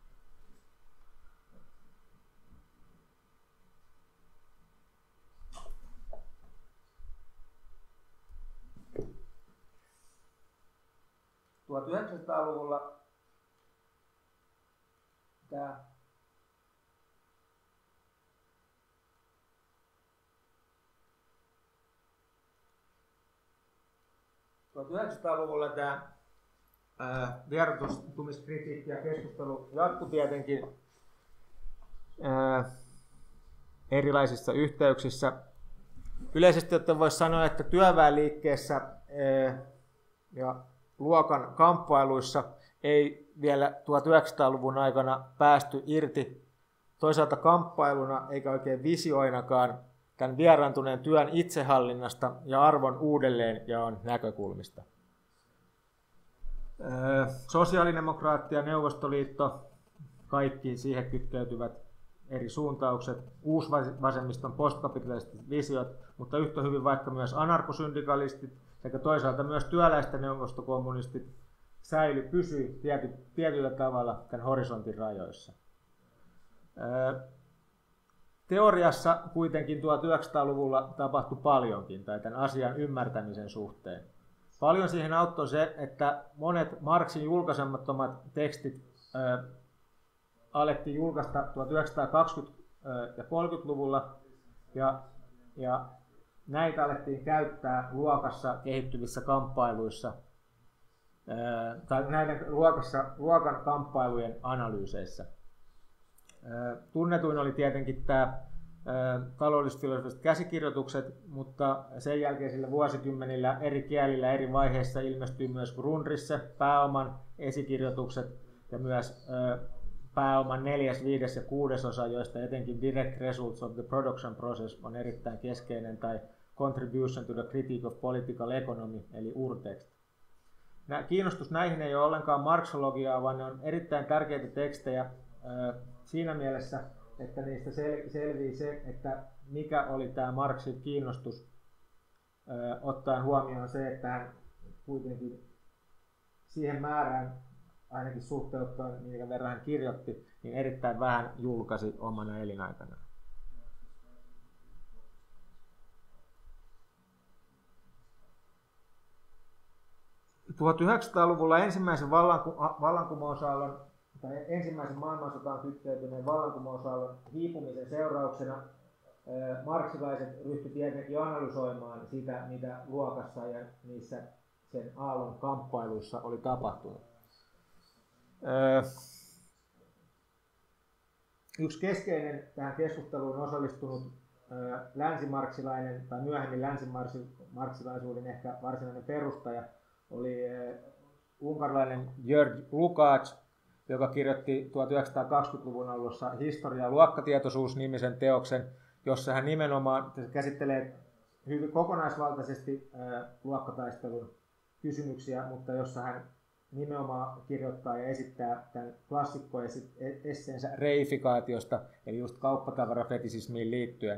tuhatyhdeksänsataaluvulla tämä tuhatyhdeksänsataaluvulla tämä vieroitumiskritiikki ja keskustelu jatkui tietenkin ää, erilaisissa yhteyksissä. Yleisesti ottaen voisi sanoa, että työväenliikkeessä ää, ja luokan kamppailuissa ei vielä tuhatyhdeksänsataaluvun aikana päästy irti toisaalta kamppailuna eikä oikein visioinakaan tämän vieraantuneen työn itsehallinnasta ja arvon uudelleenjaon näkökulmista. Sosiaalidemokraattia, Neuvostoliitto, kaikki siihen kytkeytyvät eri suuntaukset, uusvasemmiston postkapitalistiset visiot, mutta yhtä hyvin vaikka myös anarkosyndikalistit sekä toisaalta myös työläisten neuvostokommunistit säily, pysyy tiety, tietyllä tavalla tämän horisontin rajoissa. Teoriassa kuitenkin tuhatyhdeksänsataaluvulla tapahtui paljonkin tai tämän asian ymmärtämisen suhteen. Paljon siihen auttoi se, että monet Marxin julkaisemattomat tekstit ää, alettiin julkaista tuhatyhdeksänsataakaksikymmentä- ja kolmekymmentäluvulla ja, ja näitä alettiin käyttää luokassa kehittyvissä kamppailuissa ää, tai näiden luokassa, luokan kamppailujen analyyseissä. Ää, tunnetuin oli tietenkin tämä taloudellisfilosofiset käsikirjoitukset, mutta sen jälkeisillä vuosikymmenillä eri kielillä eri vaiheissa ilmestyi myös Grundrisse, pääoman esikirjoitukset ja myös pääoman neljäs, viides ja kuudes osa, joista etenkin Direct Results of the Production Process on erittäin keskeinen, tai Contribution to the Critique of Political Economy, eli U R T-tekst. Kiinnostus näihin ei ole ollenkaan marxologiaa, vaan ne on erittäin tärkeitä tekstejä siinä mielessä, että niistä sel- selvii se, että mikä oli tämä Marxin kiinnostus, ö, ottaen huomioon se, että hän kuitenkin siihen määrään, ainakin suhteuttaen minkä verran hän kirjoitti, niin erittäin vähän julkaisi omana elinaikanaan. tuhatyhdeksänsataaluvulla ensimmäisen vallanku- vallankumousaallon tai ensimmäisen maailmansotaan kytkeytyneen vallankumousaallon hiipumisen seurauksena marksilaiset ryhtyivät tietenkin analysoimaan sitä, mitä luokassa ja niissä sen aallon kamppailuissa oli tapahtunut. Yksi keskeinen tähän keskusteluun osallistunut länsimarksilainen tai myöhemmin länsimarksilaisuuden ehkä varsinainen perustaja oli unkarilainen György Lukács, joka kirjoitti tuhatyhdeksänsataakaksikymmentäluvun alussa Historia- ja luokkatietoisuus-nimisen teoksen, jossa hän nimenomaan käsittelee hyvin kokonaisvaltaisesti luokkataistelun kysymyksiä, mutta jossa hän nimenomaan kirjoittaa ja esittää tämän klassikkoesseensä reifikaatiosta, eli just kauppatavarafetisismiin liittyen.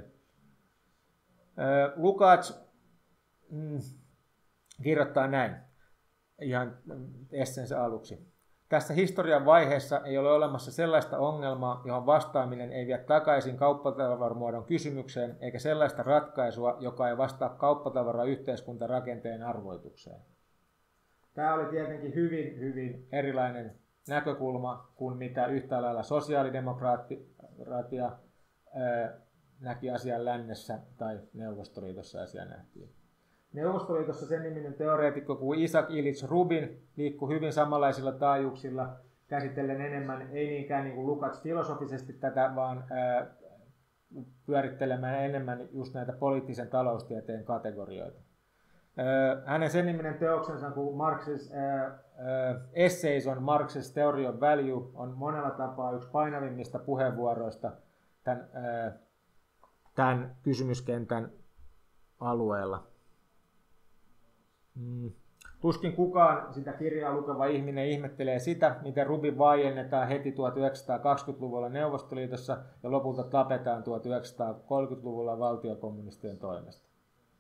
Lukács mm, kirjoittaa näin ihan esseensä aluksi. Tässä historian vaiheessa ei ole olemassa sellaista ongelmaa, johon vastaaminen ei vie takaisin kauppatavaramuodon kysymykseen, eikä sellaista ratkaisua, joka ei vastaa kauppatavarayhteiskuntarakenteen arvoitukseen. Tämä oli tietenkin hyvin, hyvin erilainen näkökulma kuin mitä yhtä lailla sosiaalidemokraatia näki asian lännessä tai Neuvostoliitossa asia nähtiin. Neuvostoliitossa sen niminen teoreetikko kuin Isaac Ilich Rubin liikkui hyvin samanlaisilla taajuuksilla, käsitellen enemmän, ei niinkään niin kuin Lukács filosofisesti tätä, vaan ää, pyörittelemään enemmän just näitä poliittisen taloustieteen kategorioita. Ää, hänen sen niminen teoksensa kuin Marx's ää, ää, Essays on Marx's Theory of Value on monella tapaa yksi painavimmista puheenvuoroista tämän, ää, tämän kysymyskentän alueella. Mm. Tuskin kukaan sitä kirjaa lukeva ihminen ihmettelee sitä, miten Rubin vaiennetaan heti tuhatyhdeksänsataakaksikymmentäluvulla Neuvostoliitossa ja lopulta tapetaan tuhatyhdeksänsataakolmekymmentäluvulla valtiokommunistien toimesta.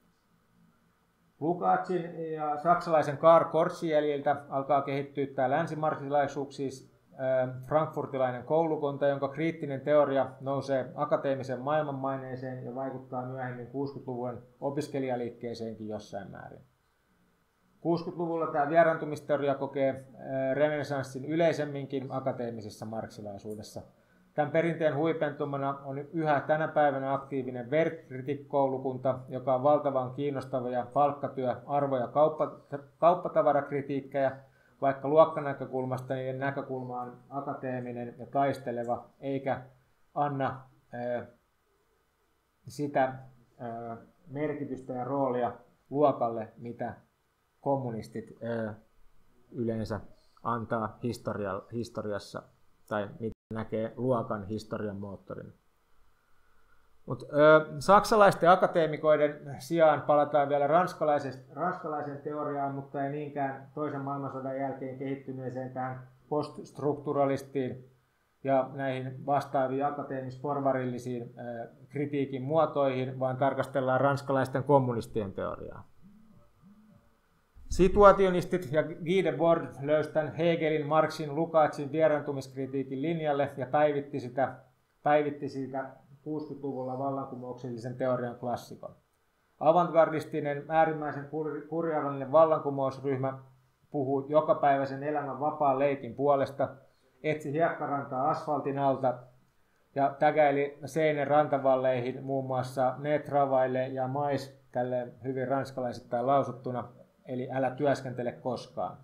Lukácsin ja saksalaisen Karl Korschin jäljiltä alkaa kehittyä tämä länsimarksilaisuus, siis frankfurtilainen koulukunta, jonka kriittinen teoria nousee akateemisen maailmanmaineeseen ja vaikuttaa myöhemmin kuusikymmentäluvun opiskelijaliikkeeseenkin jossain määrin. kuusikymmentäluvulla tämä vieraantumisteoria kokee renessanssin yleisemminkin akateemisessa marksilaisuudessa. Tämän perinteen huipentumana on yhä tänä päivänä aktiivinen Werkkritik-koulukunta, joka on valtavan kiinnostavia palkkatyö-, arvo- ja kauppa- kauppatavarakritiikkejä, vaikka luokkanäkökulmasta niiden näkökulma on akateeminen ja taisteleva, eikä anna ää, sitä ää, merkitystä ja roolia luokalle, mitä kommunistit ää, yleensä antaa historia, historiassa tai mitä näkee luokan historian moottorina. Mut, ö, saksalaisten akateemikoiden sijaan palataan vielä ranskalaisen teoriaan, mutta ei niinkään toisen maailmansodan jälkeen kehittyneeseen tähän poststrukturalistiin ja näihin vastaaviin akateemis-porvarillisiin ö, kritiikin muotoihin, vaan tarkastellaan ranskalaisten kommunistien teoriaa. Situationistit ja Guy Debord löysivät tämän Hegelin, Marxin, Lukácsin vieraantumiskritiikin linjalle ja päivitti sitä, päivitti siitä kuusikymmentäluvulla vallankumouksellisen teorian klassikon. Avantgardistinen äärimmäisen kurjallinen vallankumousryhmä puhuu jokapäiväisen elämän vapaan leikin puolesta, etsi hiekkarantaa asfaltin alta ja tägäili Seinen rantavalleihin muun muassa ne travaille ja mais, tälleen hyvin ranskalaisittain lausuttuna, eli älä työskentele koskaan.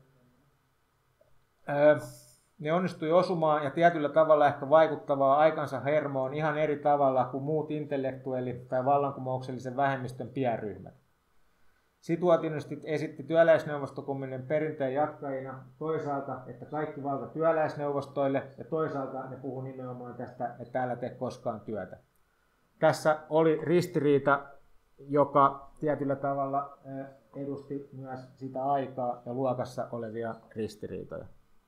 Öö, ne onnistui osumaan ja tietyllä tavalla ehkä vaikuttavaa aikansa hermoon ihan eri tavalla kuin muut intellektuelli- tai vallankumouksellisen vähemmistön pienryhmät. Situationistit esitti työläisneuvostokommunin perinteen jatkajina toisaalta, että kaikki valta työläisneuvostoille, ja toisaalta ne puhui nimenomaan tästä, että älä tee koskaan työtä. Tässä oli ristiriita, joka tietyllä tavalla edusti myös sitä aikaa ja luokassa olevia ristiriitoja.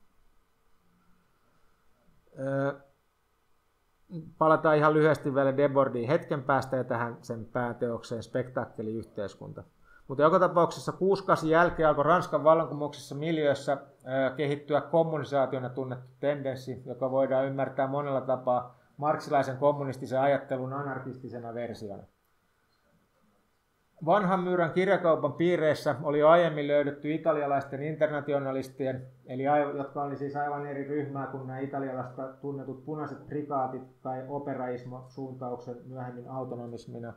Palataan ihan lyhyesti vielä Debordiin hetken päästä ja tähän sen pääteokseen Spektaakkeliyhteiskunta. Mutta joka tapauksessa kuusikymmentäkahdeksan jälkeen alkoi Ranskan vallankumouksessa miljöössä kehittyä kommunisaationa tunnettu tendenssi, joka voidaan ymmärtää monella tapaa marksilaisen kommunistisen ajattelun anarkistisena versiona. Vanhan myyrän kirjakaupan piireissä oli jo aiemmin löydetty italialaisten internationalistien, eli jotka oli siis aivan eri ryhmää kuin nämä italialaista tunnetut punaiset prikaatit tai operaismo-suuntauksen myöhemmin autonomismina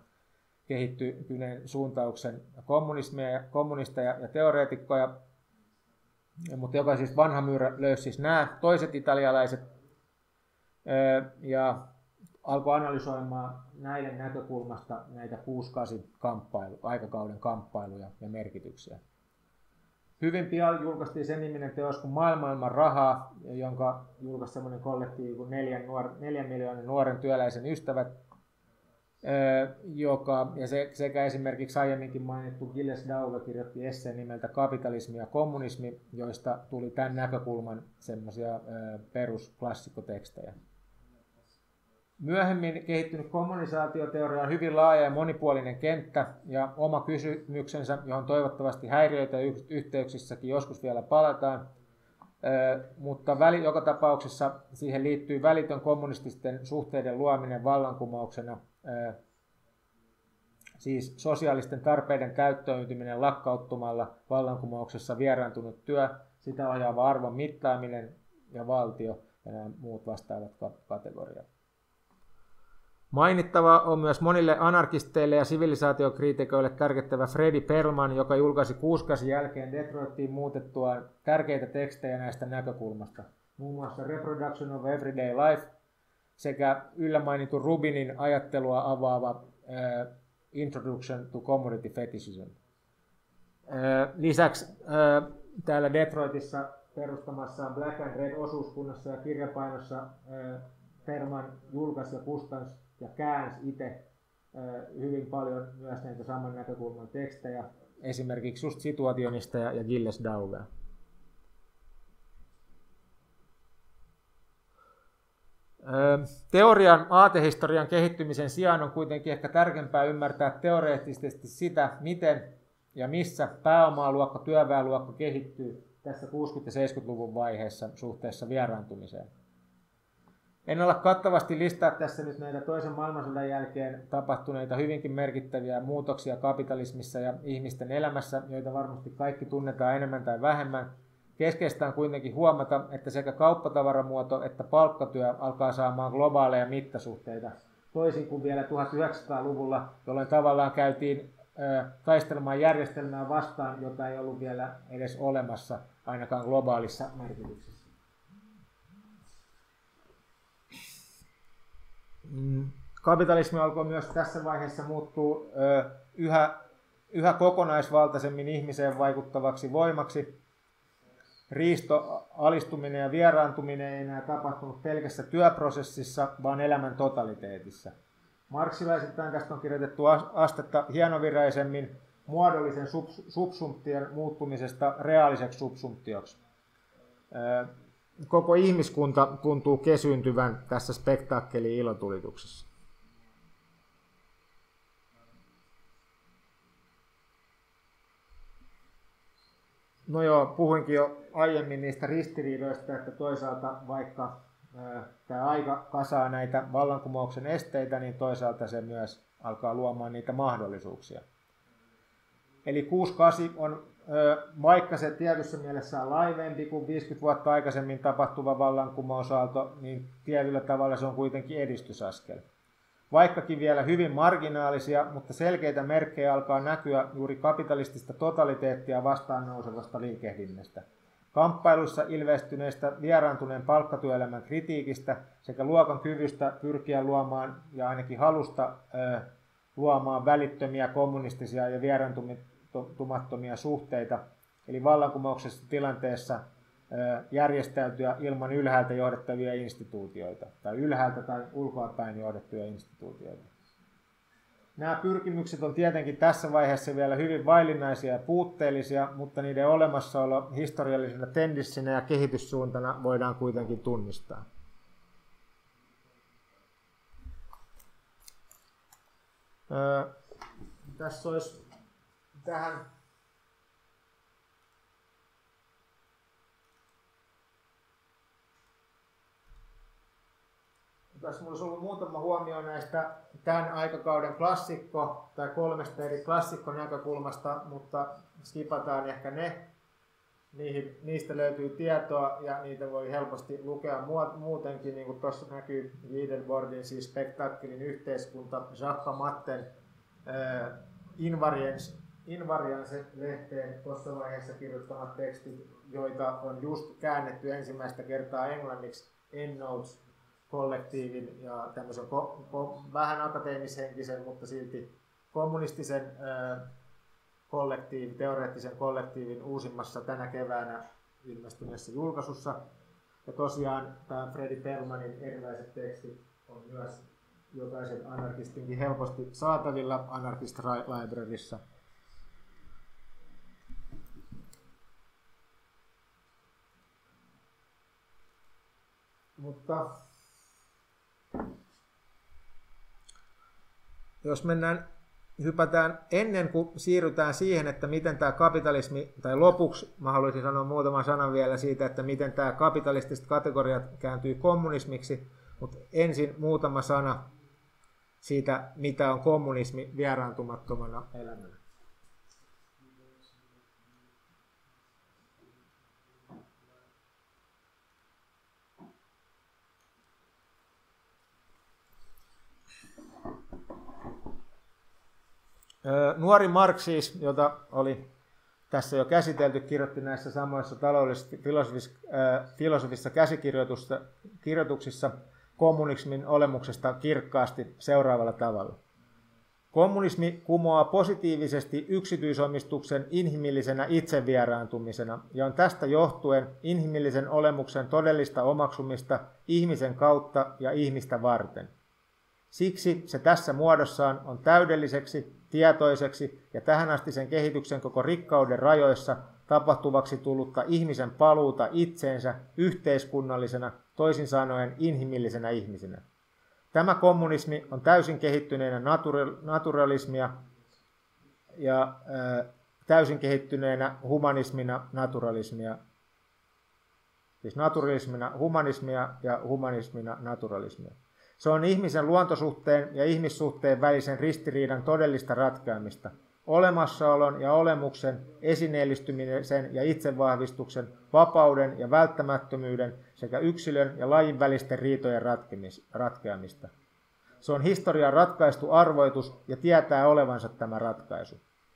kehittyneen suuntauksen kommunismia, kommunisteja ja teoreetikkoja. mutta joka siis vanha myyrä löysi siis nämä toiset italialaiset ja alkoi analysoimaan näiden näkökulmasta näitä kuusi kahdeksan kamppailu, aikakauden kamppailuja ja merkityksiä. Hyvin pian julkaistiin sen niminen teos kuin Maailman ilman rahaa, jonka julkaisi semmoinen kollektiivi kuin neljän, nuor, neljän miljoonan nuoren työläisen ystävät, joka, ja se, sekä esimerkiksi aiemminkin mainittu Gilles Dauve kirjoitti esseen nimeltä Kapitalismi ja kommunismi, joista tuli tämän näkökulman semmoisia perusklassikkotekstejä. Myöhemmin kehittynyt kommunisaatioteoria on hyvin laaja ja monipuolinen kenttä ja oma kysymyksensä, johon toivottavasti häiriöitä yhteyksissäkin joskus vielä palataan, mutta väli, joka tapauksessa siihen liittyy välitön kommunististen suhteiden luominen vallankumouksena, siis sosiaalisten tarpeiden täyttäytyminen lakkauttumalla vallankumouksessa vieraantunut työ, sitä ohjaava arvon mittaaminen ja valtio ja nämä muut vastaavat kategoriat. Mainittava on myös monille anarkisteille ja sivilisaatiokriitikoille tärkettävä Fredi Perlman, joka julkaisi kuusikymmentä jälkeen Detroitiin muutettuaan tärkeitä tekstejä näistä näkökulmasta, muun muassa Reproduction of Everyday Life sekä yllä mainitun Rubinin ajattelua avaava uh, Introduction to Commodity Fetishism. Uh, lisäksi uh, täällä Detroitissa perustamassaan Black and Red osuuskunnassa ja kirjapainossa uh, Perlman julkaisi ja kustansi ja käänsi itse hyvin paljon myös näitä saman näkökulman tekstejä, esimerkiksi just Situationista ja Gilles Dauvea. Teorian aatehistorian kehittymisen sijaan on kuitenkin ehkä tärkeämpää ymmärtää teoreettisesti sitä, miten ja missä pääomaluokka, työväenluokka kehittyy tässä kuusikymmentä- ja seitsemänkymmentäluvun vaiheessa suhteessa vieraantumiseen. En ala kattavasti listaa tässä nyt näitä toisen maailmansodan jälkeen tapahtuneita hyvinkin merkittäviä muutoksia kapitalismissa ja ihmisten elämässä, joita varmasti kaikki tunnetaan enemmän tai vähemmän. Keskeistä on kuitenkin huomata, että sekä kauppatavaramuoto että palkkatyö alkaa saamaan globaaleja mittasuhteita, toisin kuin vielä tuhatyhdeksänsataaluvulla, jolloin tavallaan käytiin ö, taistelemaan järjestelmää vastaan, jota ei ollut vielä edes olemassa, ainakaan globaalissa merkityksessä. Kapitalismi alkoi myös tässä vaiheessa muuttua ö, yhä, yhä kokonaisvaltaisemmin ihmiseen vaikuttavaksi voimaksi. Riisto, alistuminen ja vieraantuminen ei enää tapahtunut pelkässä työprosessissa, vaan elämän totaliteetissa. Marksilaisittain tästä on kirjoitettu astetta hienoviraisemmin muodollisen subsumption muuttumisesta reaaliseksi subsumptioksi. Koko ihmiskunta tuntuu kesyyntyvän tässä spektaakkeli-ilotulituksessa. No joo, puhuinkin jo aiemmin niistä ristiriidoista, että toisaalta vaikka ää, tämä aika kasaa näitä vallankumouksen esteitä, niin toisaalta se myös alkaa luomaan niitä mahdollisuuksia. Eli kuusikymmentäkahdeksan on, ää, vaikka se tietyssä mielessä on laivempi kuin viisikymmentä vuotta aikaisemmin tapahtuva vallankumousaalto, niin tietyllä tavalla se on kuitenkin edistysaskel. Vaikkakin vielä hyvin marginaalisia, mutta selkeitä merkkejä alkaa näkyä juuri kapitalistista totaliteettia vastaan nousevasta liikehdinnästä. Kamppailuissa ilmestyneestä vieraantuneen palkkatyöelämän kritiikistä sekä luokan kyvystä pyrkiä luomaan ja ainakin halusta ö, luomaan välittömiä kommunistisia ja vieraantumattomia suhteita, eli vallankumouksessa tilanteessa järjestäytyä ilman ylhäältä johdettavia instituutioita, tai ylhäältä tai ulkoapäin johdettuja instituutioita. Nämä pyrkimykset on tietenkin tässä vaiheessa vielä hyvin vaillinaisia ja puutteellisia, mutta niiden olemassaolo historiallisena tendenssinä ja kehityssuuntana voidaan kuitenkin tunnistaa. Öö, tässä olisi tähän Tässä minulla olisi ollut muutama huomio näistä tämän aikakauden klassikko- tai kolmesta eri klassikkonäkökulmasta, mutta skipataan ehkä ne. Niihin, niistä löytyy tietoa ja niitä voi helposti lukea muutenkin, niin kuin tuossa näkyy Liederbordin, siis spektaakkelin yhteiskunta, Jacques Matten äh, Invariance Invariance-lehteen tuossa vaiheessa kirjoittamat tekstit, joita on just käännetty ensimmäistä kertaa englanniksi EndNotes-kollektiivin ja tämmöisen ko- ko- vähän akateemishenkisen, mutta silti kommunistisen äh, kollektiivin, teoreettisen kollektiivin uusimmassa tänä keväänä ilmestyneessä julkaisussa. Ja tosiaan tämä Fredi Perlmanin erilaiset tekstit on myös jokaisen anarkistinkin helposti saatavilla Anarchist Libraryssa. Mutta jos mennään, hypätään ennen kuin siirrytään siihen, että miten tämä kapitalismi, tai lopuksi mä haluaisin sanoa muutaman sanan vielä siitä, että miten tämä kapitalistiset kategoriat kääntyy kommunismiksi, mutta ensin muutama sana siitä, mitä on kommunismi vieraantumattomana elämänä. Nuori Marx siis, jota oli tässä jo käsitelty, kirjoitti näissä samoissa taloudellis-filosofisissa filosofisissa käsikirjoituksissa kommunismin olemuksesta kirkkaasti seuraavalla tavalla. Kommunismi kumoaa positiivisesti yksityisomistuksen inhimillisenä itsevieraantumisena ja on tästä johtuen inhimillisen olemuksen todellista omaksumista ihmisen kautta ja ihmistä varten. Siksi se tässä muodossaan on täydelliseksi, tietoiseksi ja tähänastisen kehityksen koko rikkauden rajoissa tapahtuvaksi tullutta ihmisen paluuta itseensä yhteiskunnallisena, toisin sanoen inhimillisenä ihmisenä. Tämä kommunismi on täysin kehittyneenä naturalismia ja ää, täysin kehittyneenä humanismina naturalismia, siis naturalismina humanismia ja humanismina naturalismia. Se on ihmisen luontosuhteen ja ihmissuhteen välisen ristiriidan todellista ratkaamista, olemassaolon ja olemuksen, esineellistymisen ja itsevahvistuksen, vapauden ja välttämättömyyden sekä yksilön ja lajin välisten riitojen ratkeamista. Se on historian ratkaistu arvoitus ja tietää olevansa tämä ratkaisu.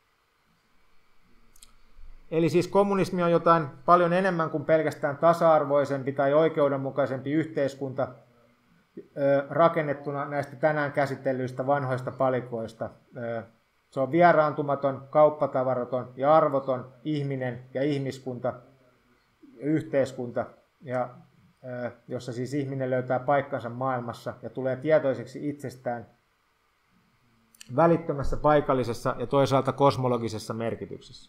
Eli siis kommunismi on jotain paljon enemmän kuin pelkästään tasa-arvoisempi tai oikeudenmukaisempi yhteiskunta, rakennettuna näistä tänään käsitellyistä vanhoista palikoista. Se on vieraantumaton, kauppatavaraton ja arvoton ihminen ja ihmiskunta, yhteiskunta, ja, jossa siis ihminen löytää paikkansa maailmassa ja tulee tietoiseksi itsestään välittömässä paikallisessa ja toisaalta kosmologisessa merkityksessä.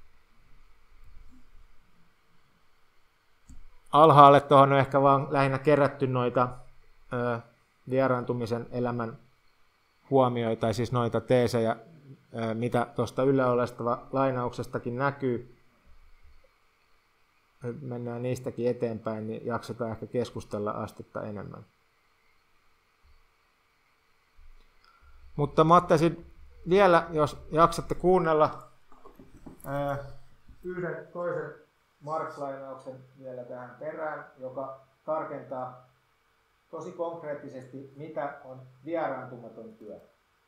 Alhaalle tuohon on ehkä vaan lähinnä kerätty noita vieraantumisen elämän huomioita, tai siis noita teesejä, mitä tuosta yllä olevasta lainauksestakin näkyy. Mennään niistäkin eteenpäin, niin jaksetaan ehkä keskustella astetta enemmän. Mutta mä ottaisin vielä, jos jaksatte kuunnella, yhden toisen Marx-lainauksen vielä tähän perään, joka tarkentaa tosi konkreettisesti, mitä on vieraantumaton työ.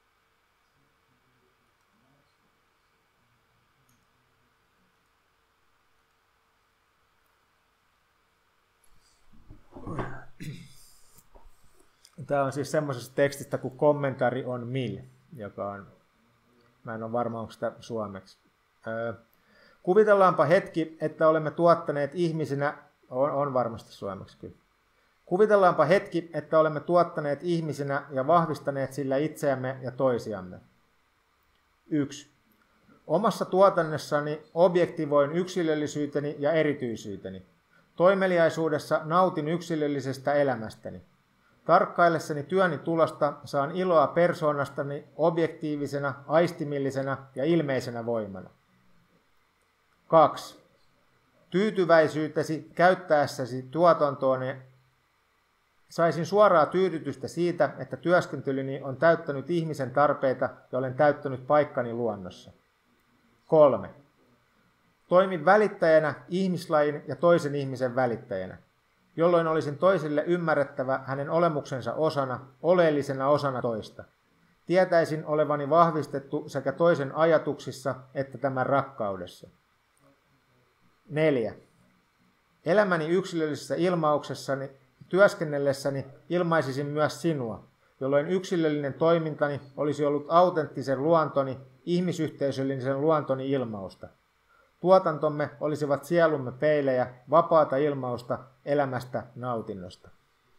Tämä on siis semmoisesta tekstistä kuin Commentary on Mill, joka on, mä en ole varma, onko sitä suomeksi. Öö, kuvitellaanpa hetki, että olemme tuottaneet ihmisinä, on, on varmasti suomeksi kyllä. Kuvitellaanpa hetki, että olemme tuottaneet ihmisinä ja vahvistaneet sillä itseämme ja toisiamme. yksi. Omassa tuotannossani objektivoin yksilöllisyyteni ja erityisyyteni. Toimeliaisuudessa nautin yksilöllisestä elämästäni. Tarkkaillessani työni tulosta saan iloa persoonastani objektiivisena, aistimillisena ja ilmeisenä voimana. kaksi. Tyytyväisyytesi käyttäessäsi tuotantooni saisin suoraa tyydytystä siitä, että työskentelyni on täyttänyt ihmisen tarpeita ja olen täyttänyt paikkani luonnossa. kolme. Toimin välittäjänä ihmislajin ja toisen ihmisen välittäjänä, jolloin olisin toisille ymmärrettävä hänen olemuksensa osana, oleellisena osana toista. Tietäisin olevani vahvistettu sekä toisen ajatuksissa että tämän rakkaudessa. Neljä. Elämäni yksilöllisessä ilmauksessani, työskennellessäni ilmaisisin myös sinua, jolloin yksilöllinen toimintani olisi ollut autenttisen luontoni, ihmisyhteisöllisen luontoni ilmausta. Tuotantomme olisivat sielumme peilejä, vapaata ilmausta elämästä nautinnosta.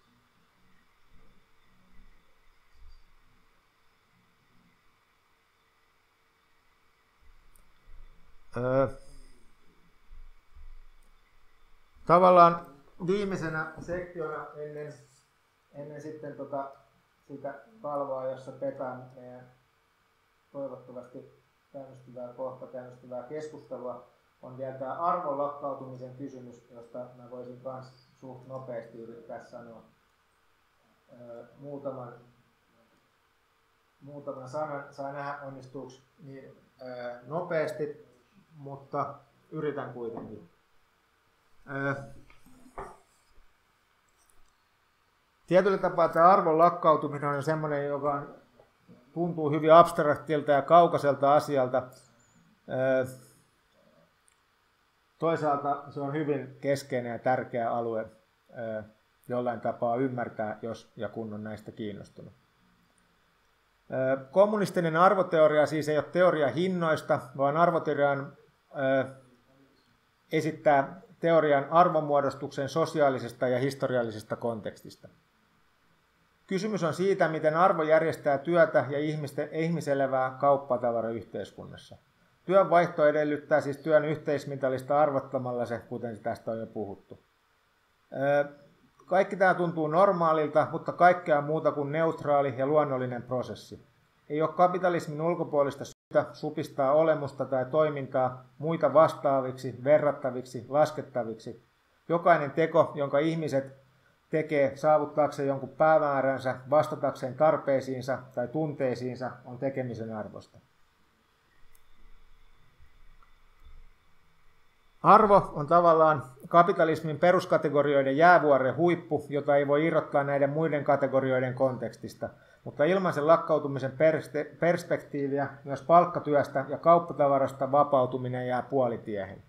Öö. Tavallaan viimeisenä sektiona ennen, ennen sitten tota, sitä kalvoa, jossa petaan meidän toivottavasti käynnistyvää kohta käynnistyvää keskustelua, on vielä tämä arvon lakkautumisen kysymys, josta mä voisin myös suht nopeasti yrittää sanoa öö, muutaman, muutaman sanan. Saa nähdä onnistuuko niin öö, nopeasti, mutta yritän kuitenkin. Öö, Tietyllä tapaa tämä arvon lakkautuminen on sellainen, joka on, tuntuu hyvin abstraktilta ja kaukaiselta asialta. Öö, toisaalta se on hyvin keskeinen ja tärkeä alue öö, jollain tapaa ymmärtää, jos ja kun on näistä kiinnostunut. Öö, kommunistinen arvoteoria siis ei ole teoria hinnoista, vaan arvoteorian öö, esittää teorian arvonmuodostuksen sosiaalisesta ja historiallisesta kontekstista. Kysymys on siitä, miten arvo järjestää työtä ja ihmiselävää kauppatavarayhteiskunnassa. Työn vaihto edellyttää siis työn yhteismitallista arvottamalla se, kuten tästä on jo puhuttu. Kaikki tämä tuntuu normaalilta, mutta kaikkea muuta kuin neutraali ja luonnollinen prosessi. Ei ole kapitalismin ulkopuolista syytä supistaa olemusta tai toimintaa muita vastaaviksi, verrattaviksi, laskettaviksi. Jokainen teko, jonka ihmiset tekee saavuttaakseen jonkun päämääränsä, vastatakseen tarpeisiinsa tai tunteisiinsa, on tekemisen arvosta. Arvo on tavallaan kapitalismin peruskategorioiden jäävuoren huippu, jota ei voi irrottaa näiden muiden kategorioiden kontekstista, mutta ilman sen lakkautumisen perspektiiviä myös palkkatyöstä ja kauppatavarasta vapautuminen jää puolitiehen.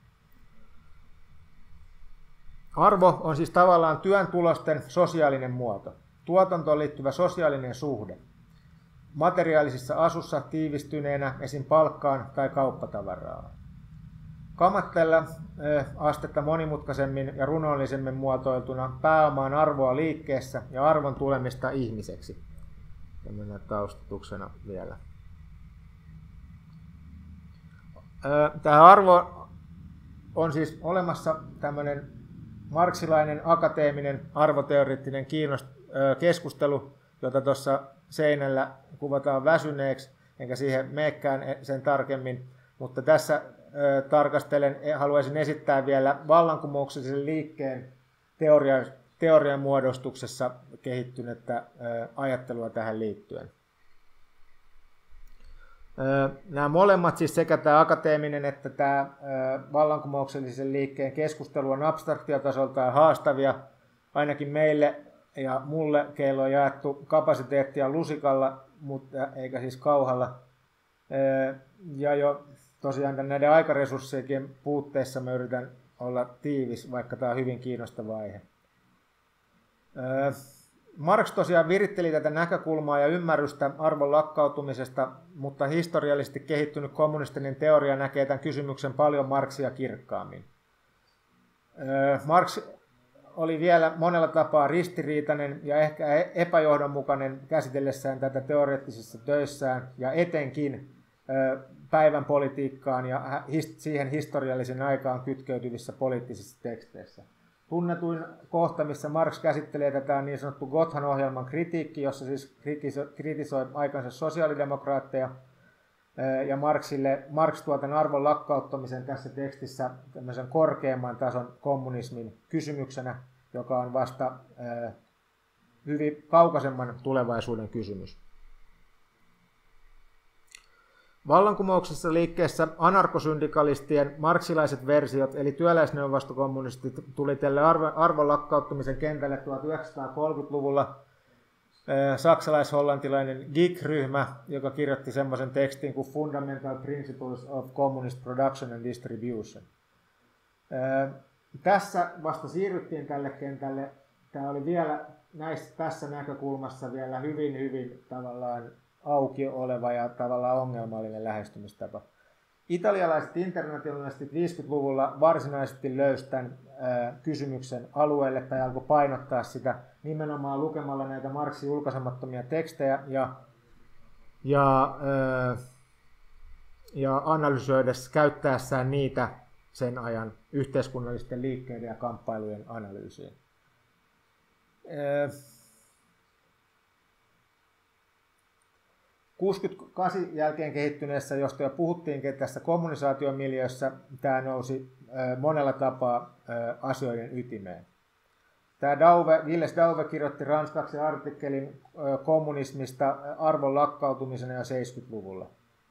Arvo on siis tavallaan työn tulosten sosiaalinen muoto, tuotantoon liittyvä sosiaalinen suhde, materiaalisessa asussa tiivistyneenä esim. Palkkaan tai kauppatavaraan. Kamattella astetta monimutkaisemmin ja runollisemmin muotoiltuna pääomaan arvoa liikkeessä ja arvon tulemista ihmiseksi. Ja mennään taustatuksena vielä. Tämä arvo on siis olemassa tämmöinen marksilainen akateeminen arvoteoreettinen keskustelu, jota tuossa seinällä kuvataan väsyneeksi, enkä siihen meekään sen tarkemmin, mutta tässä ö, tarkastelen, haluaisin esittää vielä vallankumouksellisen liikkeen teorian, teorian muodostuksessa kehittynyttä ö, ajattelua tähän liittyen. Ö, nämä molemmat, siis sekä tämä akateeminen että tämä ö, vallankumouksellisen liikkeen keskustelu on abstraktiotasoltaan haastavia, ainakin meille ja mulle, keillä on jaettu kapasiteettia lusikalla, mutta eikä siis kauhalla. Ö, ja jo tosiaan näiden aikaresurssien puutteissa mä yritän olla tiivis, vaikka tämä on hyvin kiinnostava aihe. Öö, Marx tosiaan viritteli tätä näkökulmaa ja ymmärrystä arvon lakkautumisesta, mutta historiallisesti kehittynyt kommunistinen teoria näkee tämän kysymyksen paljon Marxia kirkkaammin. Öö, Marx oli vielä monella tapaa ristiriitainen ja ehkä epäjohdonmukainen käsitellessään tätä teoreettisissa töissään ja etenkin päivän politiikkaan ja siihen historiallisen aikaan kytkeytyvissä poliittisissa teksteissä. Tunnetuin kohta, missä Marx käsittelee tätä niin sanottu Gothan-ohjelman kritiikki, jossa siis kritisoi aikansa sosiaalidemokraatteja, ja Marxille, Marx tuo tämän arvon lakkauttamisen tässä tekstissä tämmöisen korkeamman tason kommunismin kysymyksenä, joka on vasta hyvin kaukaisemman tulevaisuuden kysymys. Vallankumouksessa liikkeessä anarkosyndikalistien marksilaiset versiot, eli työläisneuvostokommunistit, tuli tälle arvon lakkauttamisen kentälle tuhatyhdeksänsataakolmekymmentäluvulla saksalais-hollantilainen G I G-ryhmä, joka kirjoitti semmoisen tekstin kuin Fundamental Principles of Communist Production and Distribution. Tässä vasta siirryttiin tälle kentälle. Tämä oli vielä näissä, tässä näkökulmassa vielä hyvin, hyvin tavallaan auki oleva ja tavallaan ongelmallinen lähestymistapa. Italialaiset internationalistit viisikymmentäluvulla varsinaisesti löysivät tämän ää, kysymyksen alueelle tai alkoi painottaa sitä nimenomaan lukemalla näitä Marxin julkaisemattomia tekstejä ja, ja, ää, ja analysoidessa, käyttäessään niitä sen ajan yhteiskunnallisten liikkeiden ja kamppailujen analyysiin. Ää, kuusikymmentäkahdeksan jälkeen kehittyneessä, josta jo puhuttiinkin tässä kommunisaatiomiljöössä, tämä nousi monella tapaa asioiden ytimeen. Tämä Dauve, Gilles Dauve kirjoitti ranskaksi artikkelin kommunismista arvon lakkautumisena jo seitsemänkymmentäluvulla.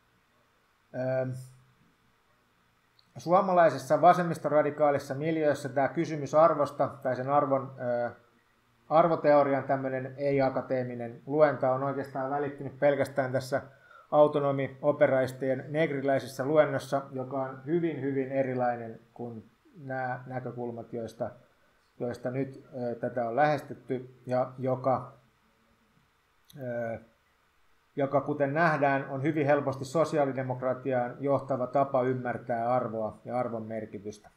Suomalaisessa vasemmistoradikaalissa miljöössä tämä kysymys arvosta tai sen arvon arvoteorian tämmöinen ei-akateeminen luenta on oikeastaan välittynyt pelkästään tässä autonomi-operaistien negriläisessä luennossa, joka on hyvin, hyvin erilainen kuin nämä näkökulmat, joista, joista nyt ö, tätä on lähestytty, ja joka, ö, joka, kuten nähdään, on hyvin helposti sosiaalidemokratiaan johtava tapa ymmärtää arvoa ja arvon merkitystä.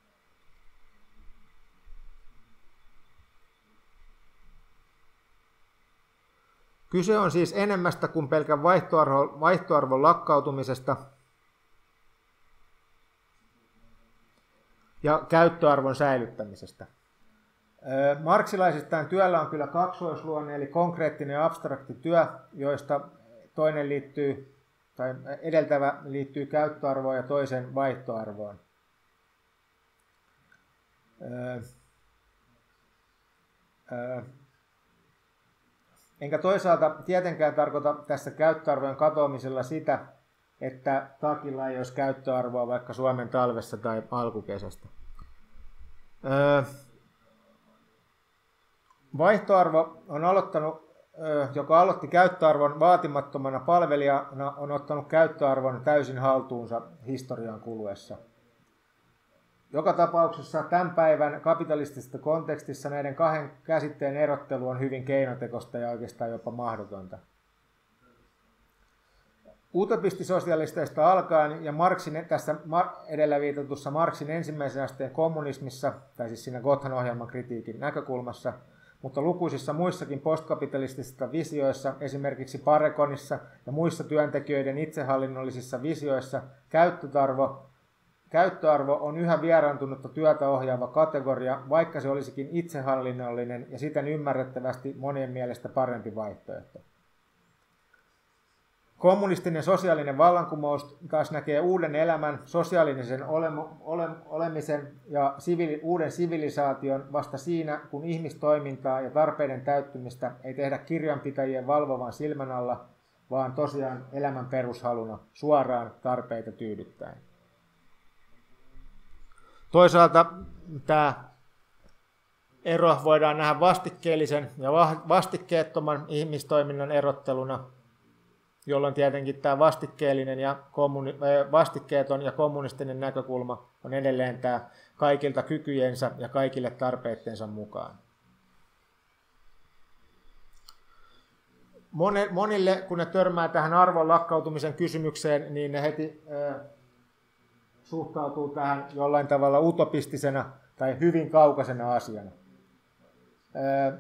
Kyse on siis enemmästä kuin pelkän vaihtoarvon, vaihtoarvon lakkautumisesta ja käyttöarvon säilyttämisestä. Marxilaisittain työllä on kyllä kaksoisluonne, eli konkreettinen ja abstrakti työ, joista toinen liittyy, tai edeltävä liittyy käyttöarvoon ja toisen vaihtoarvoon. Öö, öö, Enkä toisaalta tietenkään tarkoita tässä käyttöarvojen katoamisella sitä, että takilla ei olisi käyttöarvoa vaikka Suomen talvessa tai alkukesästä. Öö, vaihtoarvo on aloittanut, öö, joka aloitti käyttöarvon vaatimattomana palvelijana, on ottanut käyttöarvon täysin haltuunsa historian kuluessa. Joka tapauksessa tämän päivän kapitalistisessa kontekstissa näiden kahden käsitteen erottelu on hyvin keinotekoista ja oikeastaan jopa mahdotonta. Utopistisosialisteista alkaen ja Marxin, tässä edellä viitatussa Marxin ensimmäisen asteen kommunismissa, tai siis siinä Gothan-ohjelman kritiikin näkökulmassa, mutta lukuisissa muissakin postkapitalistisissa visioissa, esimerkiksi Parekonissa ja muissa työntekijöiden itsehallinnollisissa visioissa, käyttöarvo Käyttöarvo on yhä vieraantunutta työtä ohjaava kategoria, vaikka se olisikin itsehallinnollinen ja siten ymmärrettävästi monien mielestä parempi vaihtoehto. Kommunistinen sosiaalinen vallankumous taas näkee uuden elämän, sosiaalisen ole, ole, olemisen ja sivili, uuden sivilisaation vasta siinä, kun ihmistoimintaa ja tarpeiden täyttymistä ei tehdä kirjanpitäjien valvovan silmän alla, vaan tosiaan elämän perushaluna suoraan tarpeita tyydyttäen. Toisaalta tämä ero voidaan nähdä vastikkeellisen ja vastikkeettoman ihmistoiminnan erotteluna, jolloin tietenkin tämä vastikkeellinen ja kommuni- vastikkeeton ja kommunistinen näkökulma on edelleen tämä kaikilta kykyjensä ja kaikille tarpeittensa mukaan. Monille, kun ne törmää tähän arvon lakkautumisen kysymykseen, niin ne heti äh, suhtautuu tähän jollain tavalla utopistisena tai hyvin kaukaisena asiana. Äh,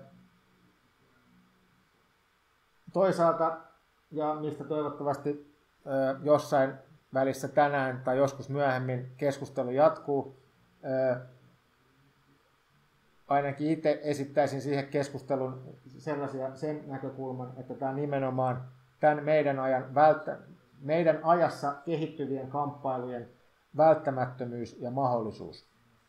toisaalta, ja mistä toivottavasti äh, jossain välissä tänään tai joskus myöhemmin keskustelu jatkuu, äh, ainakin itse esittäisin siihen keskustelun sellaisia, sen näkökulman, että tämä on nimenomaan tämän meidän, ajan välttä, meidän ajassa kehittyvien kamppailujen välttämättömyys ja mahdollisuus.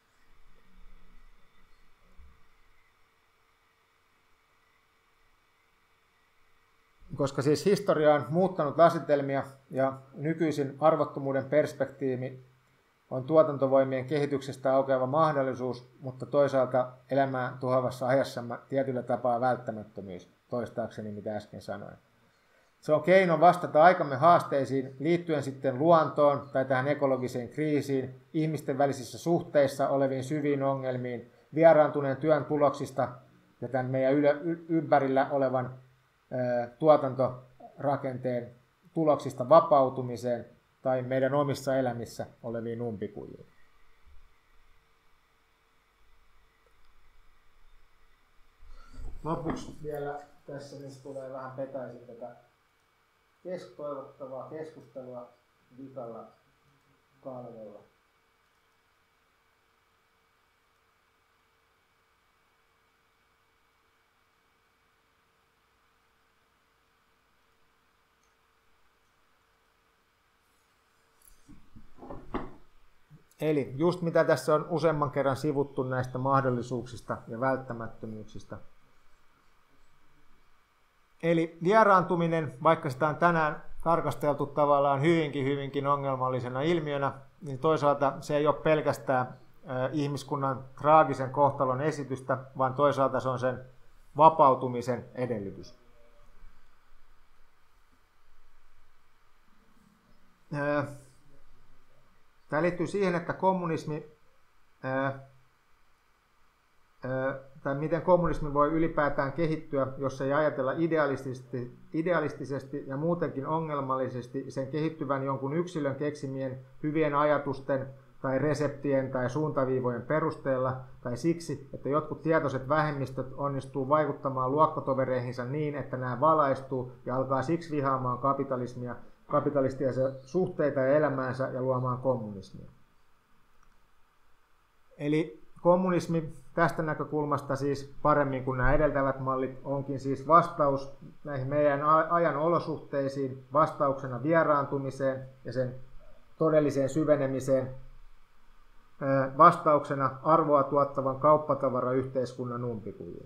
Koska siis historia on muuttanut asetelmia ja nykyisin arvottomuuden perspektiivi on tuotantovoimien kehityksestä aukeava mahdollisuus, mutta toisaalta elämää tuhoavassa ajassamme tietyllä tapaa välttämättömyys, toistaakseni mitä äsken sanoin. Se on keino vastata aikamme haasteisiin liittyen sitten luontoon tai tähän ekologiseen kriisiin, ihmisten välisissä suhteissa oleviin syviin ongelmiin, vieraantuneen työn tuloksista ja tämän meidän ympärillä olevan ää, tuotantorakenteen tuloksista vapautumiseen tai meidän omissa elämissä oleviin umpikujiin. Lopuksi vielä tässä nyt tulee vähän petaisin tätä kes- toivottavaa keskustelua vikalla kalvolla. Eli just mitä tässä on useamman kerran sivuttu näistä mahdollisuuksista ja välttämättömyyksistä. Eli vieraantuminen, vaikka sitä on tänään tarkasteltu tavallaan hyvinkin hyvinkin ongelmallisena ilmiönä, niin toisaalta se ei ole pelkästään ihmiskunnan traagisen kohtalon esitystä, vaan toisaalta se on sen vapautumisen edellytys. Tämä liittyy siihen, että kommunismi, ää, ää, tai miten kommunismi voi ylipäätään kehittyä, jos ei ajatella idealistisesti, idealistisesti ja muutenkin ongelmallisesti sen kehittyvän jonkun yksilön keksimien hyvien ajatusten tai reseptien tai suuntaviivojen perusteella, tai siksi, että jotkut tietoiset vähemmistöt onnistuu vaikuttamaan luokkotovereihinsa niin, että nämä valaistuu ja alkaa siksi vihaamaan kapitalismia, kapitalistisia suhteita ja elämäänsä ja luomaan kommunismia. Eli kommunismi tästä näkökulmasta siis paremmin kuin nämä edeltävät mallit onkin siis vastaus näihin meidän ajan olosuhteisiin, vastauksena vieraantumiseen ja sen todelliseen syvenemiseen, vastauksena arvoa tuottavan kauppatavarayhteiskunnan umpikujiin.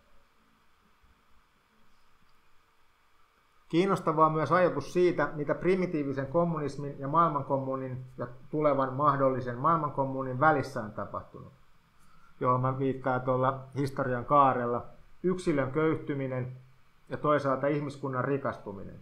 Kiinnostavaa on myös ajatus siitä, mitä primitiivisen kommunismin ja maailmankommuunin ja tulevan mahdollisen maailmankommuunin välissä on tapahtunut, johon mä viittaan tuolla historian kaarella, yksilön köyhtyminen ja toisaalta ihmiskunnan rikastuminen.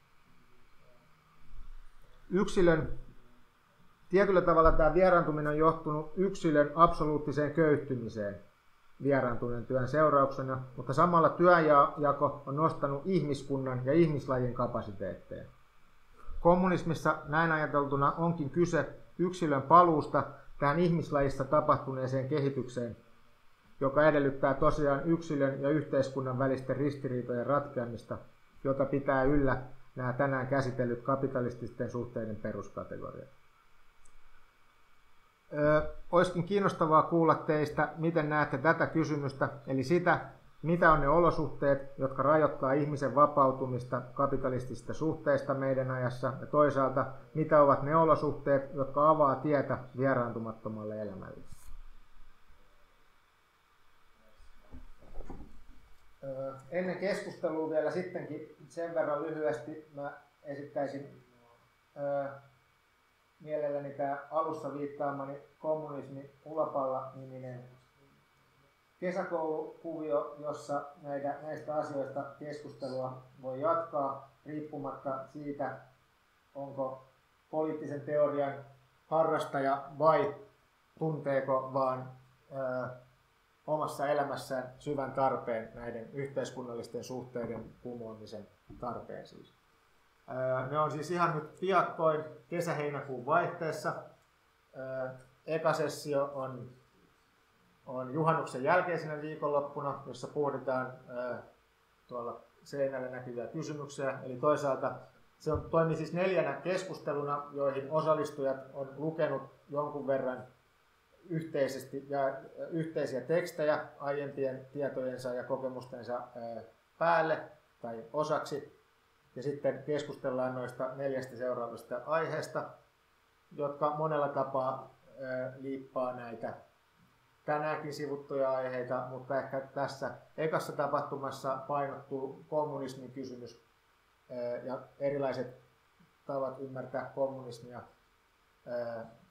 Yksilön, tietyllä tavalla tämä vieraantuminen on johtunut yksilön absoluuttiseen köyhtymiseen vieraantuneen työn seurauksena, mutta samalla työnjako on nostanut ihmiskunnan ja ihmislajin kapasiteetteja. Kommunismissa näin ajateltuna onkin kyse yksilön paluusta tähän ihmislajissa tapahtuneeseen kehitykseen, joka edellyttää tosiaan yksilön ja yhteiskunnan välisten ristiriitojen ratkeamista, jota pitää yllä nämä tänään käsitellyt kapitalististen suhteiden peruskategoriat. Öö, olisikin kiinnostavaa kuulla teistä, miten näette tätä kysymystä, eli sitä, mitä on ne olosuhteet, jotka rajoittaa ihmisen vapautumista kapitalistisista suhteista meidän ajassa, ja toisaalta, mitä ovat ne olosuhteet, jotka avaa tietä vieraantumattomalle elämälle. Öö, ennen keskustelua vielä sittenkin sen verran lyhyesti mä esittäisin öö, mielelläni tämä alussa viittaamani kommunismi Ulapalla-niminen kesäkoulukuvio, jossa näitä, näistä asioista keskustelua voi jatkaa riippumatta siitä, onko poliittisen teorian harrastaja vai tunteeko vaan ö, omassa elämässään syvän tarpeen näiden yhteiskunnallisten suhteiden kumoamisen tarpeen siis. Ne on siis ihan nyt piakkoin kesä-heinäkuun vaihteessa. Eka sessio on, on juhannuksen jälkeisenä viikonloppuna, jossa pohditaan tuolla seinällä näkyviä kysymyksiä. Eli toisaalta se on, toimii siis neljänä keskusteluna, joihin osallistujat on lukenut jonkun verran yhteisesti ja yhteisiä tekstejä aiempien tietojensa ja kokemustensa päälle tai osaksi. Ja sitten keskustellaan noista neljästä seuraavasta aiheesta, jotka monella tapaa liippaa näitä tänäänkin sivuttuja aiheita, mutta ehkä tässä ekassa tapahtumassa painottuu kommunismin kysymys ja erilaiset tavat ymmärtää kommunismia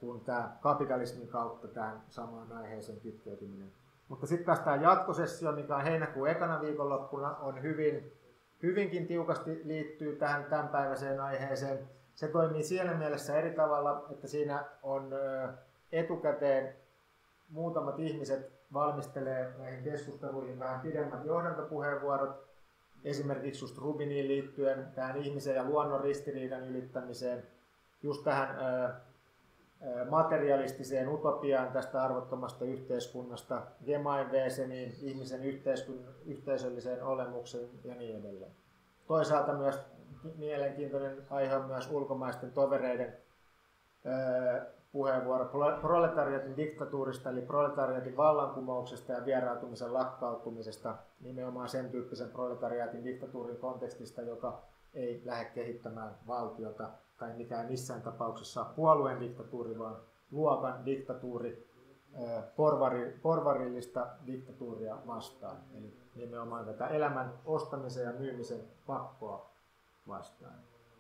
kuin tämä kapitalismin kautta tähän samaan aiheeseen kytkeytyminen. Mutta sitten taas tämä jatkosessio, mikä on heinäkuun ekana viikonloppuna, on hyvin, hyvinkin tiukasti liittyy tähän tämänpäiväiseen aiheeseen. Se toimii siinä mielessä eri tavalla, että siinä on etukäteen muutamat ihmiset valmistelee näihin keskusteluihin vähän pidemmät johdantopuheenvuorot, esimerkiksi just Rubiniin liittyen tähän ihmisen ja luonnon ristiriidan ylittämiseen, just tähän materialistiseen utopiaan tästä arvottomasta yhteiskunnasta, Gemeinweseniin, ihmisen yhteisölliseen olemukseen ja niin edelleen. Toisaalta myös mielenkiintoinen aihe on myös ulkomaisten tovereiden puheenvuoro proletariatin diktatuurista, eli proletariatin vallankumouksesta ja vieraantumisen lakkautumisesta, nimenomaan sen tyyppisen proletariatin diktatuurin kontekstista, joka ei lähde kehittämään valtiota tai mikään missään tapauksessa puolueen diktatuuri, vaan luokan diktatuuri, porvari, porvarillista diktatuuria vastaan. Eli nimenomaan tätä elämän ostamisen ja myymisen pakkoa vastaan.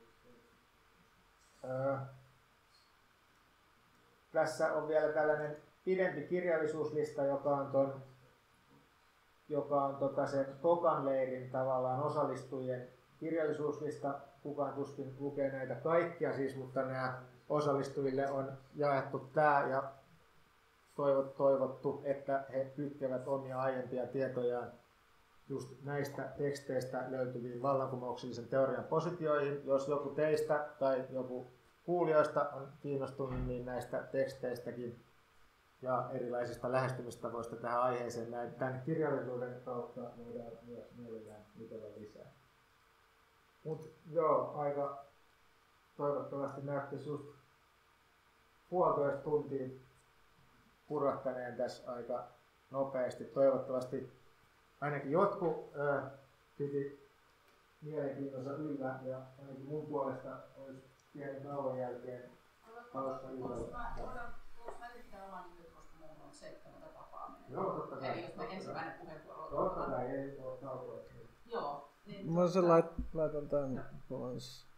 Öö, tässä on vielä tällainen pidempi kirjallisuuslista, joka on, ton, joka on tota sen Tokan leirin tavallaan osallistujien kirjallisuuslista. Kukaan tuskin lukee näitä kaikkia siis, mutta nämä osallistujille on jaettu tämä ja toivottu, että he kytkevät omia aiempia tietojaan just näistä teksteistä löytyviin vallankumouksellisen teorian positioihin. Jos joku teistä tai joku kuulijoista on kiinnostunut, niin näistä teksteistäkin ja erilaisista lähestymistavoista tähän aiheeseen näin tämän kirjallisuuden kautta voidaan myös mielellään jutella lisää. Mutta joo, aika toivottavasti näyttäisi just puolitoista tuntia purahtaneen tässä aika nopeasti. Toivottavasti ainakin jotkut äh, piti mielenkiintonsa yllä ja ainakin mun puolesta olisi pienen kauan jälkeen hauska jutella. Voisi mä yrittää olla nyt, koska mulla on seitsemältä tapaaminen. Joo, totta kai. Eli jos me ensimmäinen puheenvuoro Totta kai, ei ole taukoa. Joo. Niin mä sen lait, laitan tämän pois.